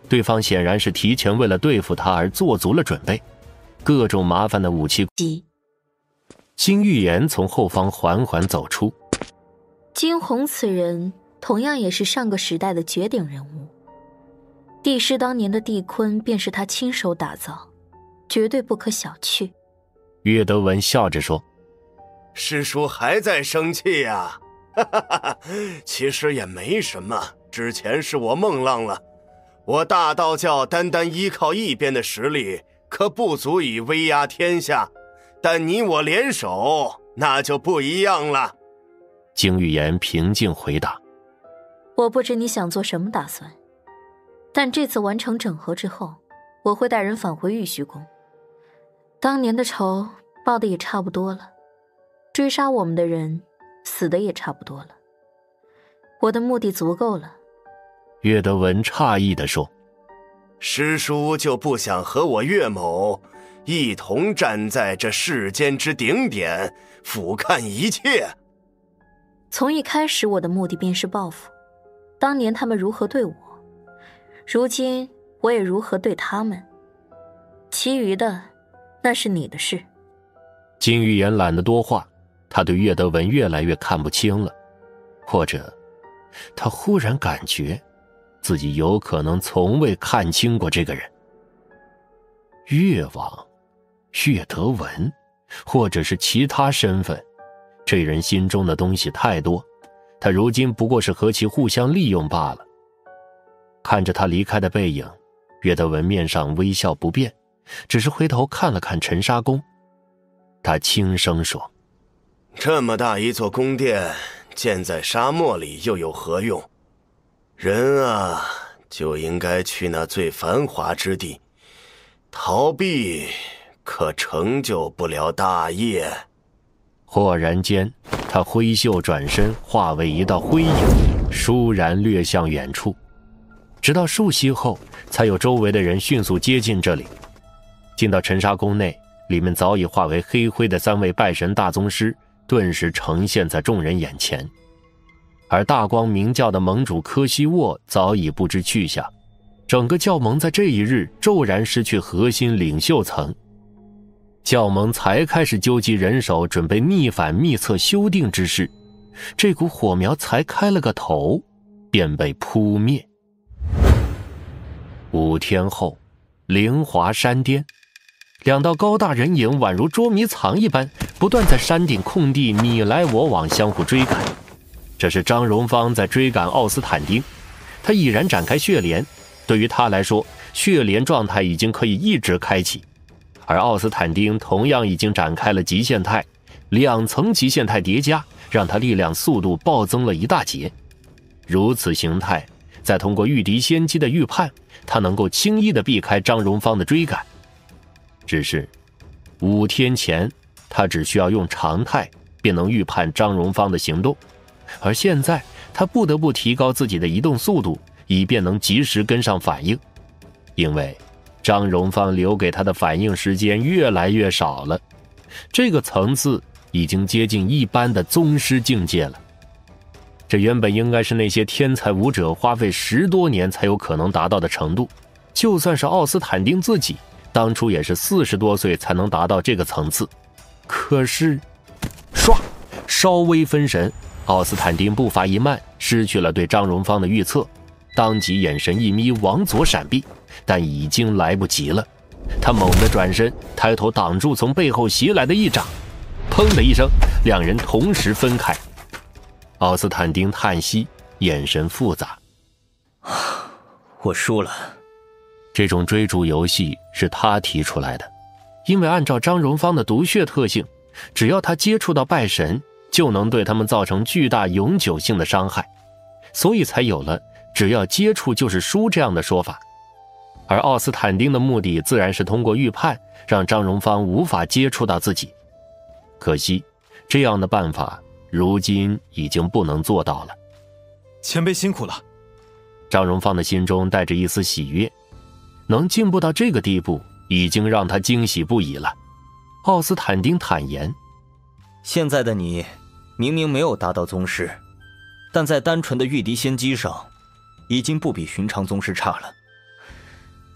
对方显然是提前为了对付他而做足了准备，各种麻烦的武器。金玉妍从后方缓缓走出。 金红此人同样也是上个时代的绝顶人物，帝师当年的帝坤便是他亲手打造，绝对不可小觑。 岳德文笑着说： 师叔还在生气呀？其实也没什么，之前是我孟浪了。我大道教单单依靠一边的实力可不足以威压天下，但你我联手那就不一样了。 金玉妍平静回答： 我不知你想做什么打算，但这次完成整合之后，我会带人返回玉虚宫，当年的仇报的也差不多了，追杀我们的人死的也差不多了，我的目的足够了。 岳德文诧异地说： 师叔就不想和我岳某一同站在这世间之顶点，俯瞰一切？ 从一开始我的目的便是报复，当年他们如何对我，如今我也如何对他们，其余的那是你的事。 金玉妍懒得多话，他对岳德文越来越看不清了，或者他忽然感觉自己有可能从未看清过这个人。岳王、岳德文，或者是其他身份，这人心中的东西太多，他如今不过是和其互相利用罢了。看着他离开的背影，岳德文面上微笑不变，只是回头看了看陈沙宫。他轻声说： 这么大一座宫殿建在沙漠里又有何用？人啊，就应该去那最繁华之地，逃避可成就不了大业。 豁然间，他挥袖转身，化为一道灰影，倏然掠向远处。直到数息后，才有周围的人迅速接近这里。进到陈沙宫内，里面早已化为黑灰的3位拜神大宗师顿时呈现在众人眼前，而大光明教的盟主柯西沃早已不知去向，整个教盟在这一日骤然失去核心领袖层。教盟才开始纠集人手准备逆反密册修订之事，这股火苗才开了个头，便被扑灭。5天后，灵华山巅，2道高大人影宛如捉迷藏一般，不断在山顶空地你来我往，相互追赶。这是张荣芳在追赶奥斯坦丁，他已然展开血莲，对于他来说，血莲状态已经可以一直开启，而奥斯坦丁同样已经展开了极限态，2层极限态叠加，让他力量速度暴增了一大截。如此形态，再通过御敌先机的预判，他能够轻易地避开张荣芳的追赶。只是5天前，他只需要用常态便能预判张荣芳的行动，而现在他不得不提高自己的移动速度，以便能及时跟上反应，因为张荣芳留给他的反应时间越来越少了，这个层次已经接近一般的宗师境界了。这原本应该是那些天才武者花费10多年才有可能达到的程度，就算是奥斯坦丁自己当初也是40多岁才能达到这个层次。可是唰，稍微分神，奥斯坦丁步伐一慢，失去了对张荣芳的预测，当即眼神一眯，往左闪避，但已经来不及了。他猛地转身，抬头挡住从背后袭来的一掌，砰的一声，2人同时分开。奥斯坦丁叹息，眼神复杂。 我输了。 这种追逐游戏是他提出来的，因为按照张荣芳的毒血特性，只要他接触到拜神，就能对他们造成巨大永久性的伤害，所以才有了只要接触就是输这样的说法。而奥斯坦丁的目的自然是通过预判让张荣芳无法接触到自己，可惜这样的办法如今已经不能做到了。 前辈辛苦了。 张荣芳的心中带着一丝喜悦，能进步到这个地步已经让他惊喜不已了。奥斯坦丁坦言， 现在的你明明没有达到宗师，但在单纯的御敌先机上已经不比寻常宗师差了。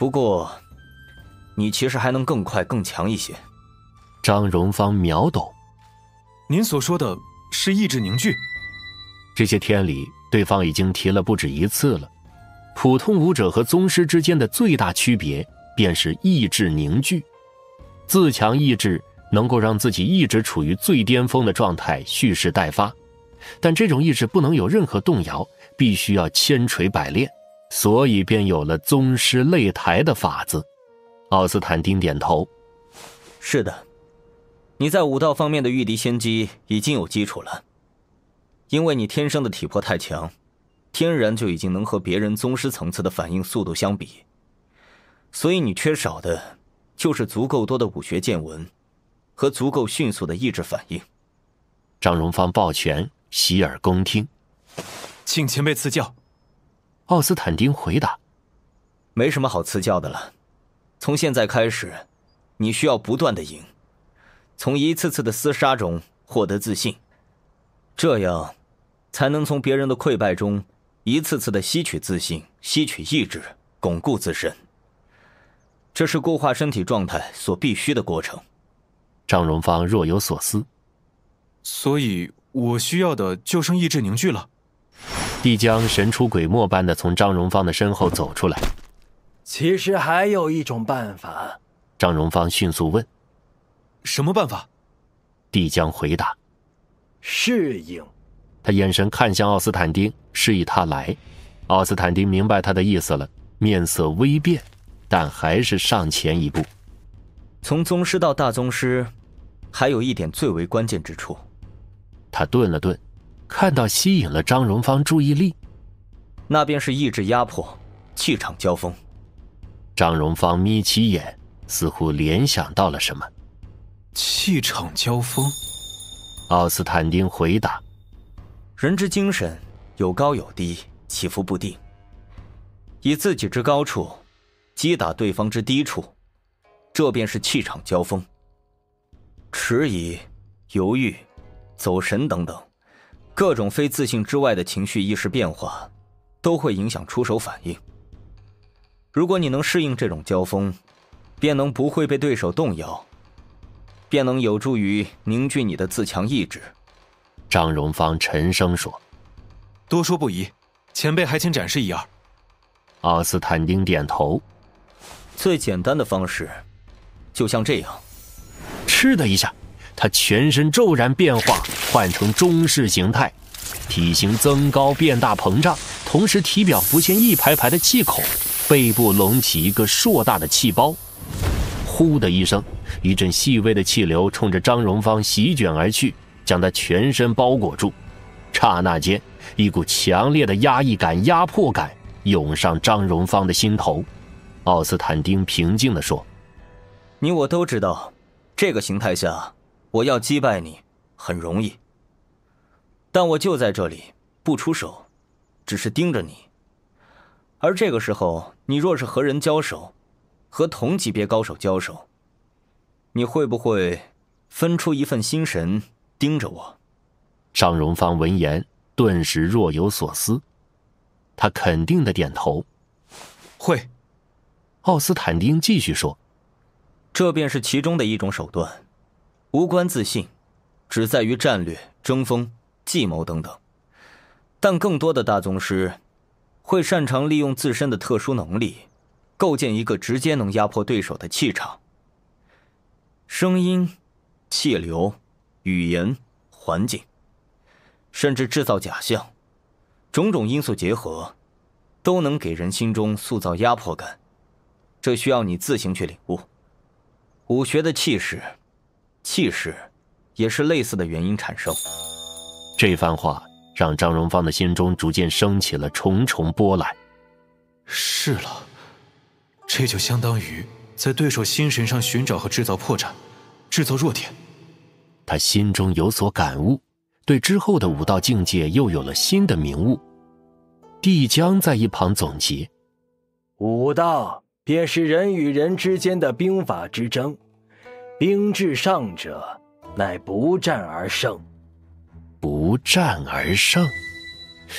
不过，你其实还能更快更强一些。 张荣芳秒抖。 您所说的是意志凝聚？ 这些天里，对方已经提了不止一次了。普通武者和宗师之间的最大区别，便是意志凝聚。自强意志能够让自己一直处于最巅峰的状态，蓄势待发，但这种意志不能有任何动摇，必须要千锤百炼，所以便有了宗师擂台的法子。奥斯坦丁点头。 是的，你在武道方面的御敌先机已经有基础了，因为你天生的体魄太强，天然就已经能和别人宗师层次的反应速度相比，所以你缺少的就是足够多的武学见闻和足够迅速的意志反应。 张荣芳抱拳，洗耳恭听。 请前辈赐教。 奥斯坦丁回答。 没什么好赐教的了，从现在开始，你需要不断的赢，从一次次的厮杀中获得自信，这样才能从别人的溃败中一次次的吸取自信，吸取意志，巩固自身。这是固化身体状态所必须的过程。 张荣芳若有所思。 所以我需要的就剩意志凝聚了。 帝江神出鬼没般的从张荣芳的身后走出来。 其实还有一种办法。 张荣芳迅速问。 什么办法？ 帝江回答。 适应。 他眼神看向奥斯坦丁，示意他来。奥斯坦丁明白他的意思了，面色微变，但还是上前一步。 从宗师到大宗师，还有一点最为关键之处。 他顿了顿，看到吸引了张荣芳注意力， 那便是意志压迫，气场交锋。 张荣芳眯起眼，似乎联想到了什么。 气场交锋？ 奥斯坦丁回答。 人之精神有高有低，起伏不定，以自己之高处击打对方之低处，这便是气场交锋。迟疑、犹豫、走神等等，各种非自信之外的情绪意识变化，都会影响出手反应。如果你能适应这种交锋，便能不会被对手动摇，便能有助于凝聚你的自强意志。 张荣芳沉声说。 多说不宜，前辈还请展示一二。 奥斯坦丁点头。 最简单的方式就像这样。 嗤的一下，他全身骤然变化，换成中式形态，体型增高变大膨胀，同时体表浮现一排排的气孔，背部隆起一个硕大的气包。呼的一声，一阵细微的气流冲着张荣芳席卷而去，将他全身包裹住。刹那间，一股强烈的压抑感、压迫感涌上张荣芳的心头。奥斯坦丁平静地说： 你我都知道，这个形态下我要击败你很容易，但我就在这里不出手，只是盯着你。而这个时候，你若是和人交手，和同级别高手交手，你会不会分出一份心神盯着我？ 张荣芳闻言顿时若有所思，他肯定的点头。 会。 奥斯坦丁继续说， 这便是其中的一种手段，无关自信，只在于战略、争锋、计谋等等。但更多的大宗师会擅长利用自身的特殊能力，构建一个直接能压迫对手的气场。声音、气流、语言、环境，甚至制造假象，种种因素结合，都能给人心中塑造压迫感。这需要你自行去领悟。武学的气势也是类似的原因产生。 这番话让张荣芳的心中逐渐升起了重重波澜。 是了，这就相当于在对手心神上寻找和制造破绽，制造弱点。 他心中有所感悟，对之后的武道境界又有了新的明悟。帝江在一旁总结： 武道便是人与人之间的兵法之争，兵至上者，乃不战而胜。 不战而胜，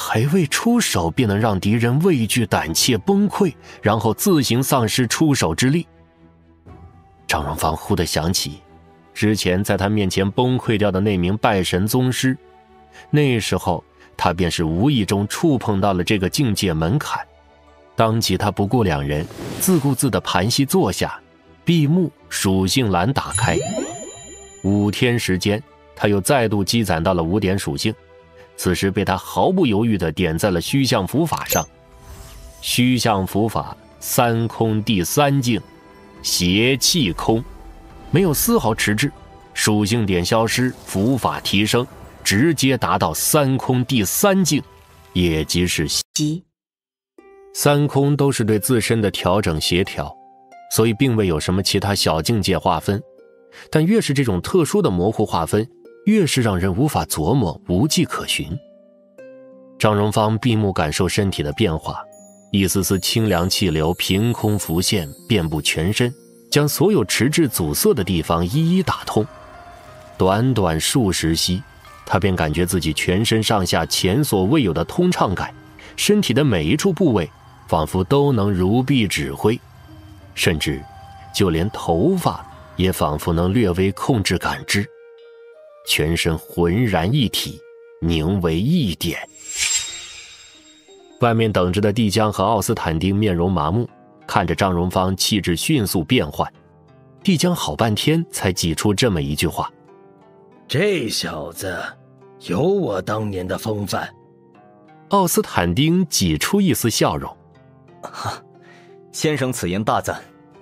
还未出手便能让敌人畏惧胆怯崩溃，然后自行丧失出手之力。张荣芳忽地想起之前在他面前崩溃掉的那名拜神宗师，那时候他便是无意中触碰到了这个境界门槛。当即他不顾两人，自顾自地盘膝坐下，闭目，属性栏打开。5天时间，他又再度积攒到了5点属性，此时被他毫不犹豫地点在了虚象符法上。虚象符法3空第3境，邪气空，没有丝毫迟滞，属性点消失，符法提升，直接达到3空第3境，也即是极。 3空都是对自身的调整协调，所以并未有什么其他小境界划分，但越是这种特殊的模糊划分，越是让人无法琢磨，无迹可寻。张荣芳闭目感受身体的变化，一丝丝清凉气流凭空浮现，遍布全身，将所有迟滞阻塞的地方一一打通。短短数十息，他便感觉自己全身上下前所未有的通畅感，身体的每一处部位仿佛都能如臂指挥，甚至就连头发也仿佛能略微控制感知，全身浑然一体，凝为一点。外面等着的帝江和奥斯坦丁面容麻木，看着张荣芳气质迅速变换。帝江好半天才挤出这么一句话： 这小子有我当年的风范。 奥斯坦丁挤出一丝笑容： 先生此言大赞。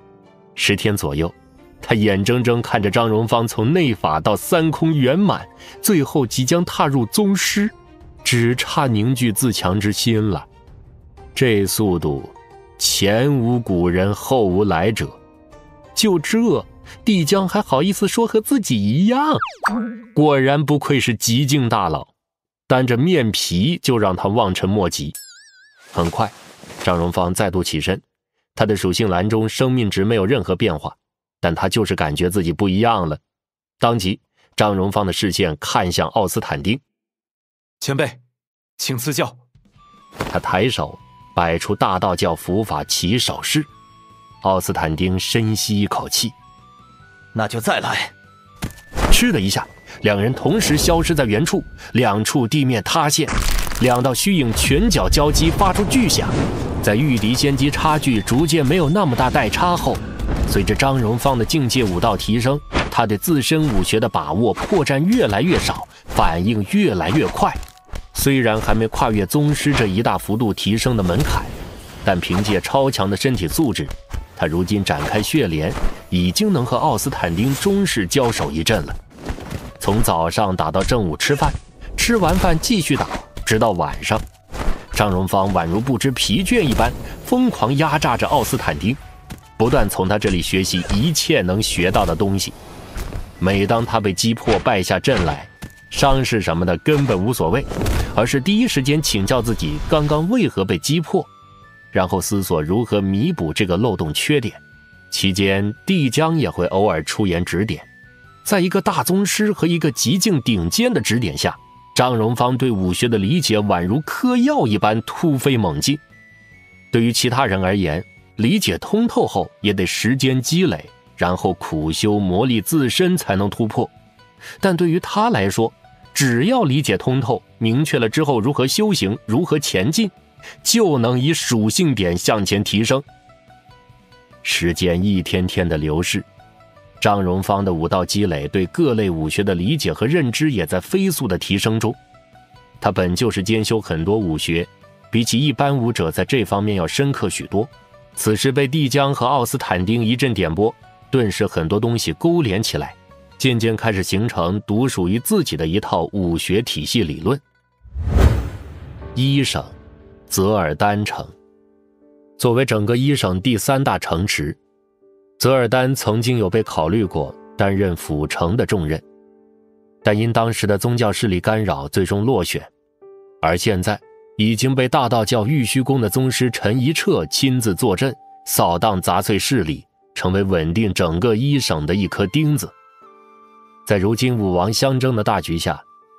10天左右，他眼睁睁看着张荣芳从内法到3空圆满，最后即将踏入宗师，只差凝聚自强之心了。这速度，前无古人后无来者。就这，帝江还好意思说和自己一样？果然不愧是极境大佬，单着面皮就让他望尘莫及。很快，张荣芳再度起身，他的属性栏中生命值没有任何变化，但他就是感觉自己不一样了。当即，张荣芳的视线看向奥斯坦丁： 前辈，请赐教。 他抬手摆出大道教符法起手式。奥斯坦丁深吸一口气： 那就再来。 嗤的一下，两人同时消失在原处，两处地面塌陷，2道虚影拳脚交击，发出巨响。在御敌先机差距逐渐没有那么大代差后，随着张荣芳的境界武道提升，他对自身武学的把握破绽越来越少，反应越来越快。虽然还没跨越宗师这一大幅度提升的门槛，但凭借超强的身体素质，他如今展开血连，已经能和奥斯坦丁中式交手一阵了。从早上打到正午吃饭，吃完饭继续打，直到晚上。张荣芳宛如不知疲倦一般，疯狂压榨着奥斯坦丁，不断从他这里学习一切能学到的东西。每当他被击破败下阵来，伤势什么的根本无所谓，而是第一时间请教自己刚刚为何被击破，然后思索如何弥补这个漏洞缺点。期间帝江也会偶尔出言指点，在一个大宗师和一个极境顶尖的指点下，张荣芳对武学的理解宛如嗑药一般突飞猛进。对于其他人而言，理解通透后也得时间积累，然后苦修磨砺自身才能突破。但对于他来说，只要理解通透，明确了之后如何修行，如何前进，就能以属性点向前提升。时间一天天的流逝，张荣芳的武道积累对各类武学的理解和认知也在飞速的提升中。他本就是兼修很多武学，比起一般武者在这方面要深刻许多。此时被帝江和奥斯坦丁一阵点拨，顿时很多东西勾连起来，渐渐开始形成独属于自己的一套武学体系理论。一省，泽尔丹城。作为整个一省第3大城池，泽尔丹曾经有被考虑过担任辅城的重任，但因当时的宗教势力干扰，最终落选。而现在已经被大道教玉虚宫的宗师陈一彻亲自坐镇，扫荡杂碎势力，成为稳定整个一省的一颗钉子。在如今武王相争的大局下，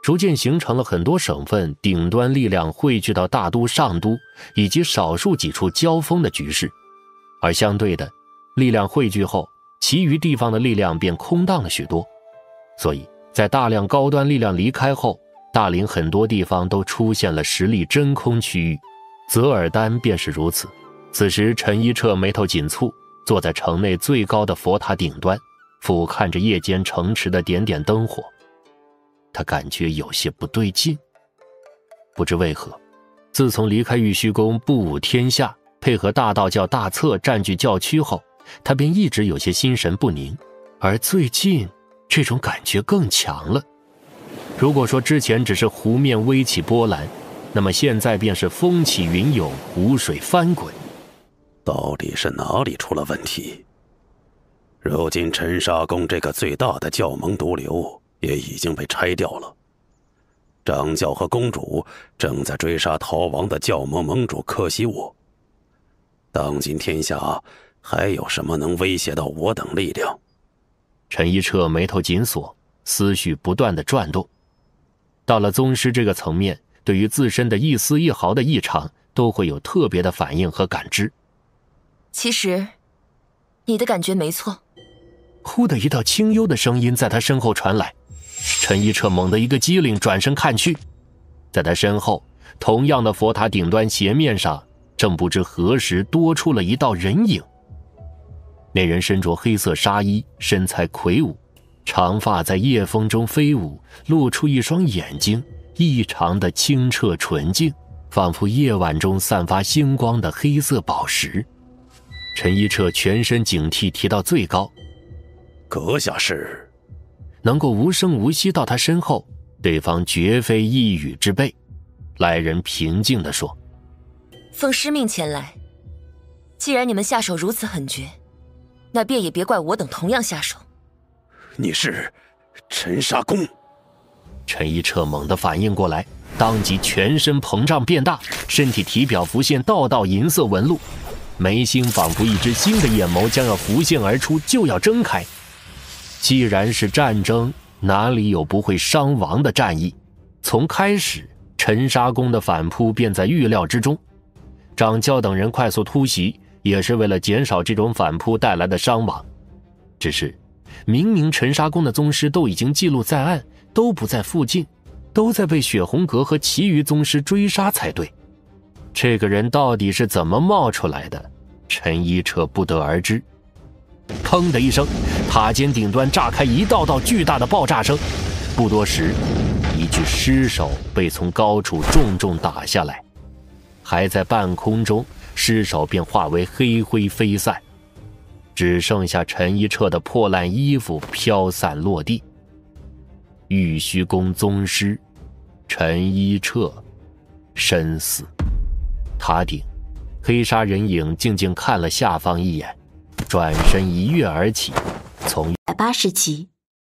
逐渐形成了很多省份顶端力量汇聚到大都、上都以及少数几处交锋的局势，而相对的，力量汇聚后，其余地方的力量便空荡了许多。所以在大量高端力量离开后，大林很多地方都出现了实力真空区域，泽尔丹便是如此。此时陈一彻眉头紧蹙，坐在城内最高的佛塔顶端，俯瞰着夜间城池的点点灯火。他感觉有些不对劲。不知为何，自从离开玉虚宫布武天下，配合大道教大策占据教区后，他便一直有些心神不宁，而最近这种感觉更强了。如果说之前只是湖面微起波澜，那么现在便是风起云涌，湖水翻滚。 到底是哪里出了问题？如今沉沙宫这个最大的教盟毒瘤也已经被拆掉了，掌教和公主正在追杀逃亡的教盟盟主克西沃。当今天下还有什么能威胁到我等力量？ 陈一彻眉头紧锁，思绪不断的转动。到了宗师这个层面，对于自身的一丝一毫的异常都会有特别的反应和感知。 其实你的感觉没错。 忽的一道清幽的声音在他身后传来，陈一彻猛地一个机灵，转身看去，在他身后同样的佛塔顶端斜面上，正不知何时多出了一道人影。那人身着黑色纱衣，身材魁梧，长发在夜风中飞舞，露出一双眼睛，异常的清澈纯净，仿佛夜晚中散发星光的黑色宝石。陈一彻全身警惕提到最高， 阁下是？ 能够无声无息到他身后，对方绝非一语之辈。来人平静地说： 奉师命前来，既然你们下手如此狠绝，那便也别怪我等同样下手。 你是沉沙宫？ 陈一彻猛地反应过来，当即全身膨胀变大，身体体表浮现道道银色纹路，眉心仿佛一只新的眼眸将要浮现而出，就要睁开。既然是战争，哪里有不会伤亡的战役？从开始，沉沙宫的反扑便在预料之中。掌教等人快速突袭，也是为了减少这种反扑带来的伤亡。只是明明沉沙宫的宗师都已经记录在案，都不在附近，都在被血红阁和其余宗师追杀才对。这个人到底是怎么冒出来的？陈一彻不得而知。砰的一声，塔尖顶端炸开一道道巨大的爆炸声，不多时，一具尸首被从高处重重打下来，还在半空中，尸首便化为黑灰飞散，只剩下陈一彻的破烂衣服飘散落地。玉虚宫宗师陈一彻身死。塔顶，黑纱人影静静看了下方一眼，转身一跃而起，从 180集。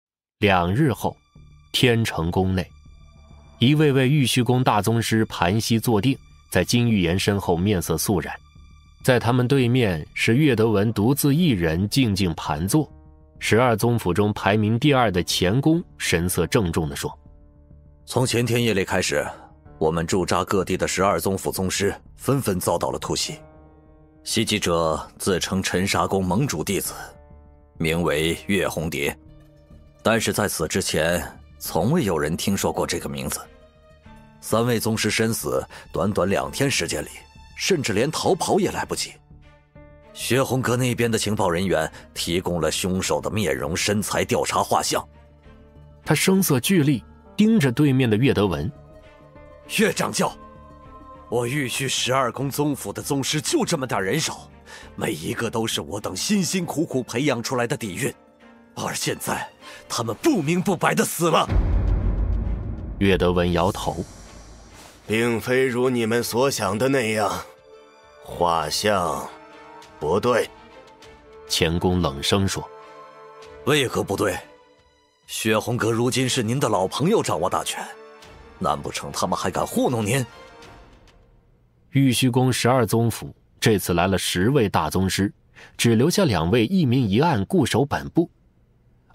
2日后，天成宫内，一位位玉虚宫大宗师盘膝坐定，在金玉颜身后面色肃然。在他们对面是岳德文独自一人静静盘坐。12宗府中排名第2的钱公神色郑重地说： 从前天夜里开始，我们驻扎各地的12宗府宗师纷纷遭到了突袭，袭击者自称沉沙宫盟主弟子，名为岳红蝶，但是在此之前从未有人听说过这个名字。3位宗师身死，短短2天时间里，甚至连逃跑也来不及。血红阁那边的情报人员提供了凶手的面容、身材调查画像。 他声色俱厉，盯着对面的岳德文。 岳掌教，我玉虚12宫宗府的宗师就这么点人手，每一个都是我等辛辛苦苦培养出来的底蕴，而现在他们不明不白的死了。 岳德文摇头， 并非如你们所想的那样，画像不对。 钱公冷声说： 为何不对？血红阁如今是您的老朋友掌握大权，难不成他们还敢糊弄您？ 玉虚宫12宗府这次来了10位大宗师，只留下2位一明一暗固守本部，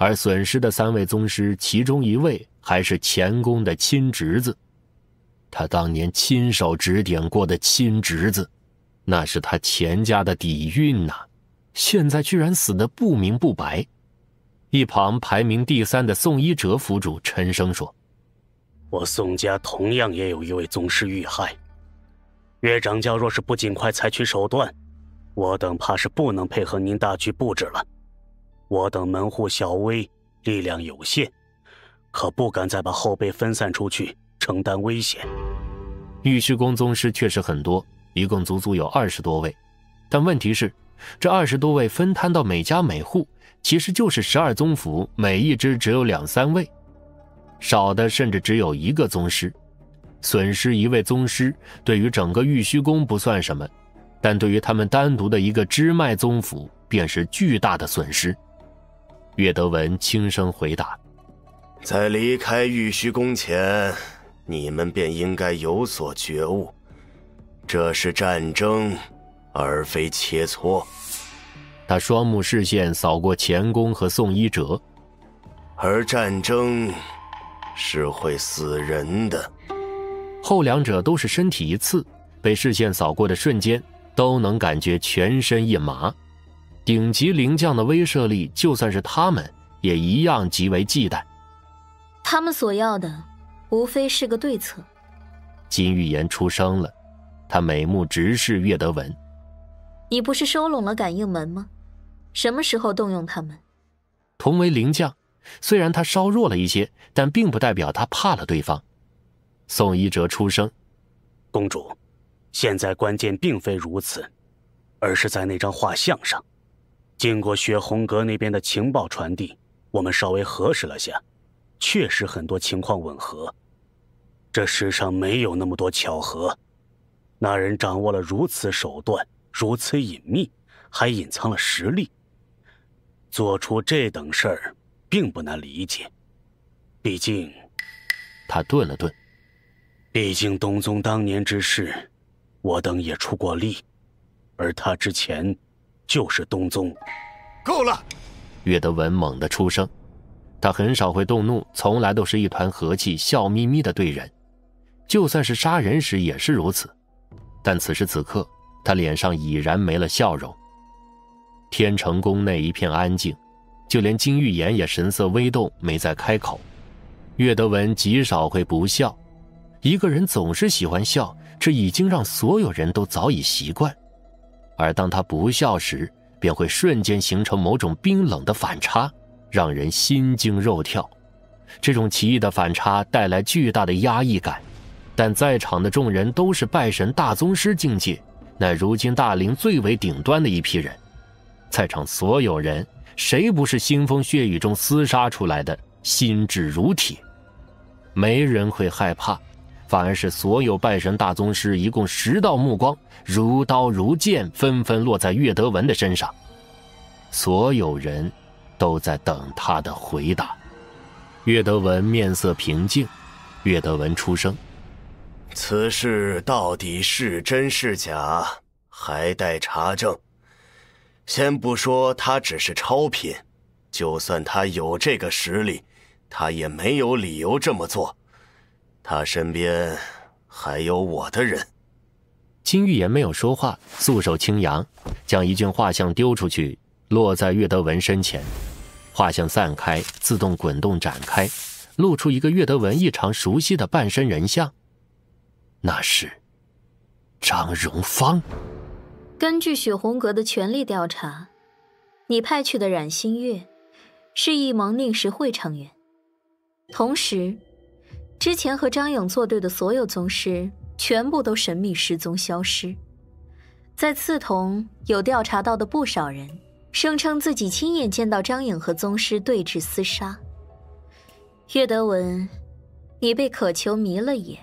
而损失的3位宗师，其中1位还是钱公的亲侄子。他当年亲手指点过的亲侄子，那是他钱家的底蕴呐，现在居然死得不明不白。一旁排名第3的宋一哲府主沉声说：“ 我宋家同样也有1位宗师遇害，岳掌教若是不尽快采取手段，我等怕是不能配合您大局布置了。我等门户小微，力量有限，可不敢再把后辈分散出去，承担危险。” 玉虚宫宗师确实很多，一共足足有20多位，但问题是，这20多位分摊到每家每户，其实就是12宗府，每一支只有2、3位，少的甚至只有1个宗师。损失1位宗师，对于整个玉虚宫不算什么，但对于他们单独的一个支脉宗府，便是巨大的损失。岳德文轻声回答：“ 在离开玉虚宫前，你们便应该有所觉悟，这是战争，而非切磋。” 他双目视线扫过钱公和宋一哲， 而战争是会死人的。 后2者都是身体一刺，被视线扫过的瞬间，都能感觉全身一麻。顶级灵将的威慑力，就算是他们，也一样极为忌惮。 他们所要的，无非是个对策。 金玉妍出声了，他美目直视岳德文：“ 你不是收拢了感应门吗？什么时候动用他们？” 同为灵将，虽然他稍弱了一些，但并不代表他怕了对方。宋一哲出声：“ 公主，现在关键并非如此，而是在那张画像上。经过血红阁那边的情报传递，我们稍微核实了下，确实很多情况吻合。这世上没有那么多巧合，那人掌握了如此手段，如此隐秘，还隐藏了实力，做出这等事儿并不难理解。毕竟……” 他顿了顿， 毕竟东宗当年之事，我等也出过力，而他之前就是东宗。 够了！ 岳德文猛地出声，他很少会动怒，从来都是一团和气，笑眯眯地对人，就算是杀人时也是如此。但此时此刻，他脸上已然没了笑容。天成宫内一片安静，就连金玉妍也神色微动，没再开口。岳德文极少会不笑，一个人总是喜欢笑，这已经让所有人都早已习惯。而当他不笑时，便会瞬间形成某种冰冷的反差，让人心惊肉跳。这种奇异的反差带来巨大的压抑感，但在场的众人都是拜神大宗师境界，乃如今大陵最为顶端的一批人。在场所有人，谁不是腥风血雨中厮杀出来的，心智如铁？没人会害怕，反而是所有拜神大宗师一共10道目光，如刀如剑，纷纷落在岳德文的身上。所有人都在等他的回答。岳德文面色平静，岳德文出声：“ 此事到底是真是假，还待查证。先不说他只是超品，就算他有这个实力，他也没有理由这么做。他身边还有我的人。” 金玉妍没有说话，素手轻扬，将一卷画像丢出去，落在岳德文身前。画像散开，自动滚动展开，露出一个岳德文异常熟悉的半身人像。那是张荣芳。 根据血红阁的全力调查，你派去的冉新月是一盟宁时会成员，同时之前和张颖作对的所有宗师全部都神秘失踪消失。在刺桐有调查到的不少人声称自己亲眼见到张颖和宗师对峙厮杀。岳德文，你被渴求迷了眼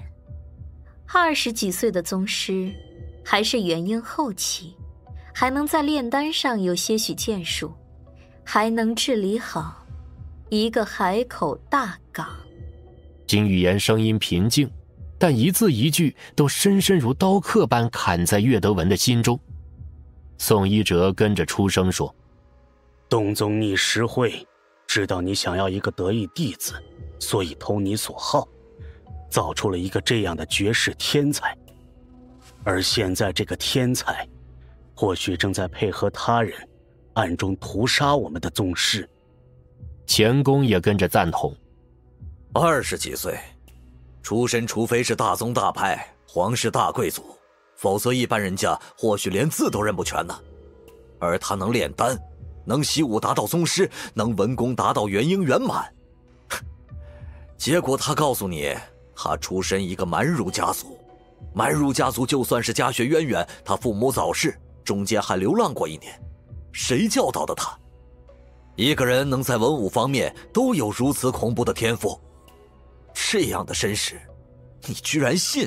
，20几岁的宗师，还是元婴后期，还能在炼丹上有些许建树，还能治理好一个海口大港。 金玉妍声音平静，但一字一句都深深如刀刻般砍在岳德文的心中。宋一哲跟着出声说：“ 东宗逆时会知道你想要一个得意弟子，所以投你所好，造出了一个这样的绝世天才。而现在这个天才，或许正在配合他人，暗中屠杀我们的宗师。 钱公也跟着赞同。 20几岁，出身除非是大宗大派、皇室大贵族，否则一般人家或许连字都认不全呢。而他能炼丹，能习武达到宗师，能文功达到元婴圆满。结果他告诉你，他出身一个蛮儒家族。蛮儒家族就算是家学渊源，他父母早逝，中间还流浪过1年。谁教导的他？一个人能在文武方面都有如此恐怖的天赋，这样的身世，你居然信？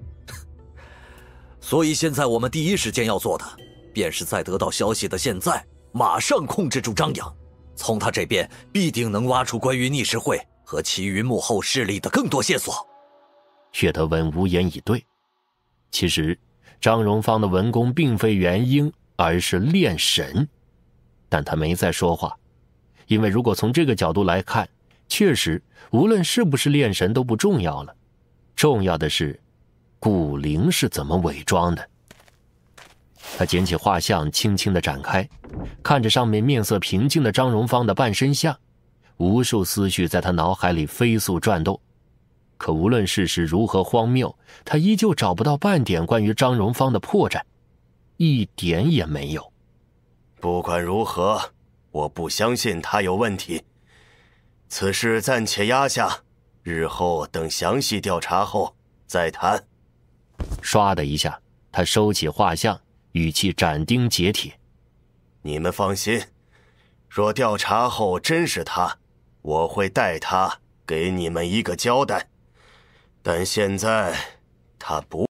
所以现在我们第一时间要做的，便是在得到消息的现在，马上控制住张扬，从他这边必定能挖出关于逆世会和其余幕后势力的更多线索。 岳德文无言以对。其实张荣芳的文功并非元婴，而是炼神，但他没再说话，因为如果从这个角度来看，确实无论是不是炼神都不重要了，重要的是骨灵是怎么伪装的。他捡起画像，轻轻地展开，看着上面面色平静的张荣芳的半身像，无数思绪在他脑海里飞速转动。可无论事实如何荒谬，他依旧找不到半点关于张荣芳的破绽，一点也没有。 不管如何，我不相信他有问题。此事暂且压下，日后等详细调查后再谈。 唰的一下，他收起画像，语气斩钉截铁： 你们放心，若调查后真是他，我会带他给你们一个交代。但现在他不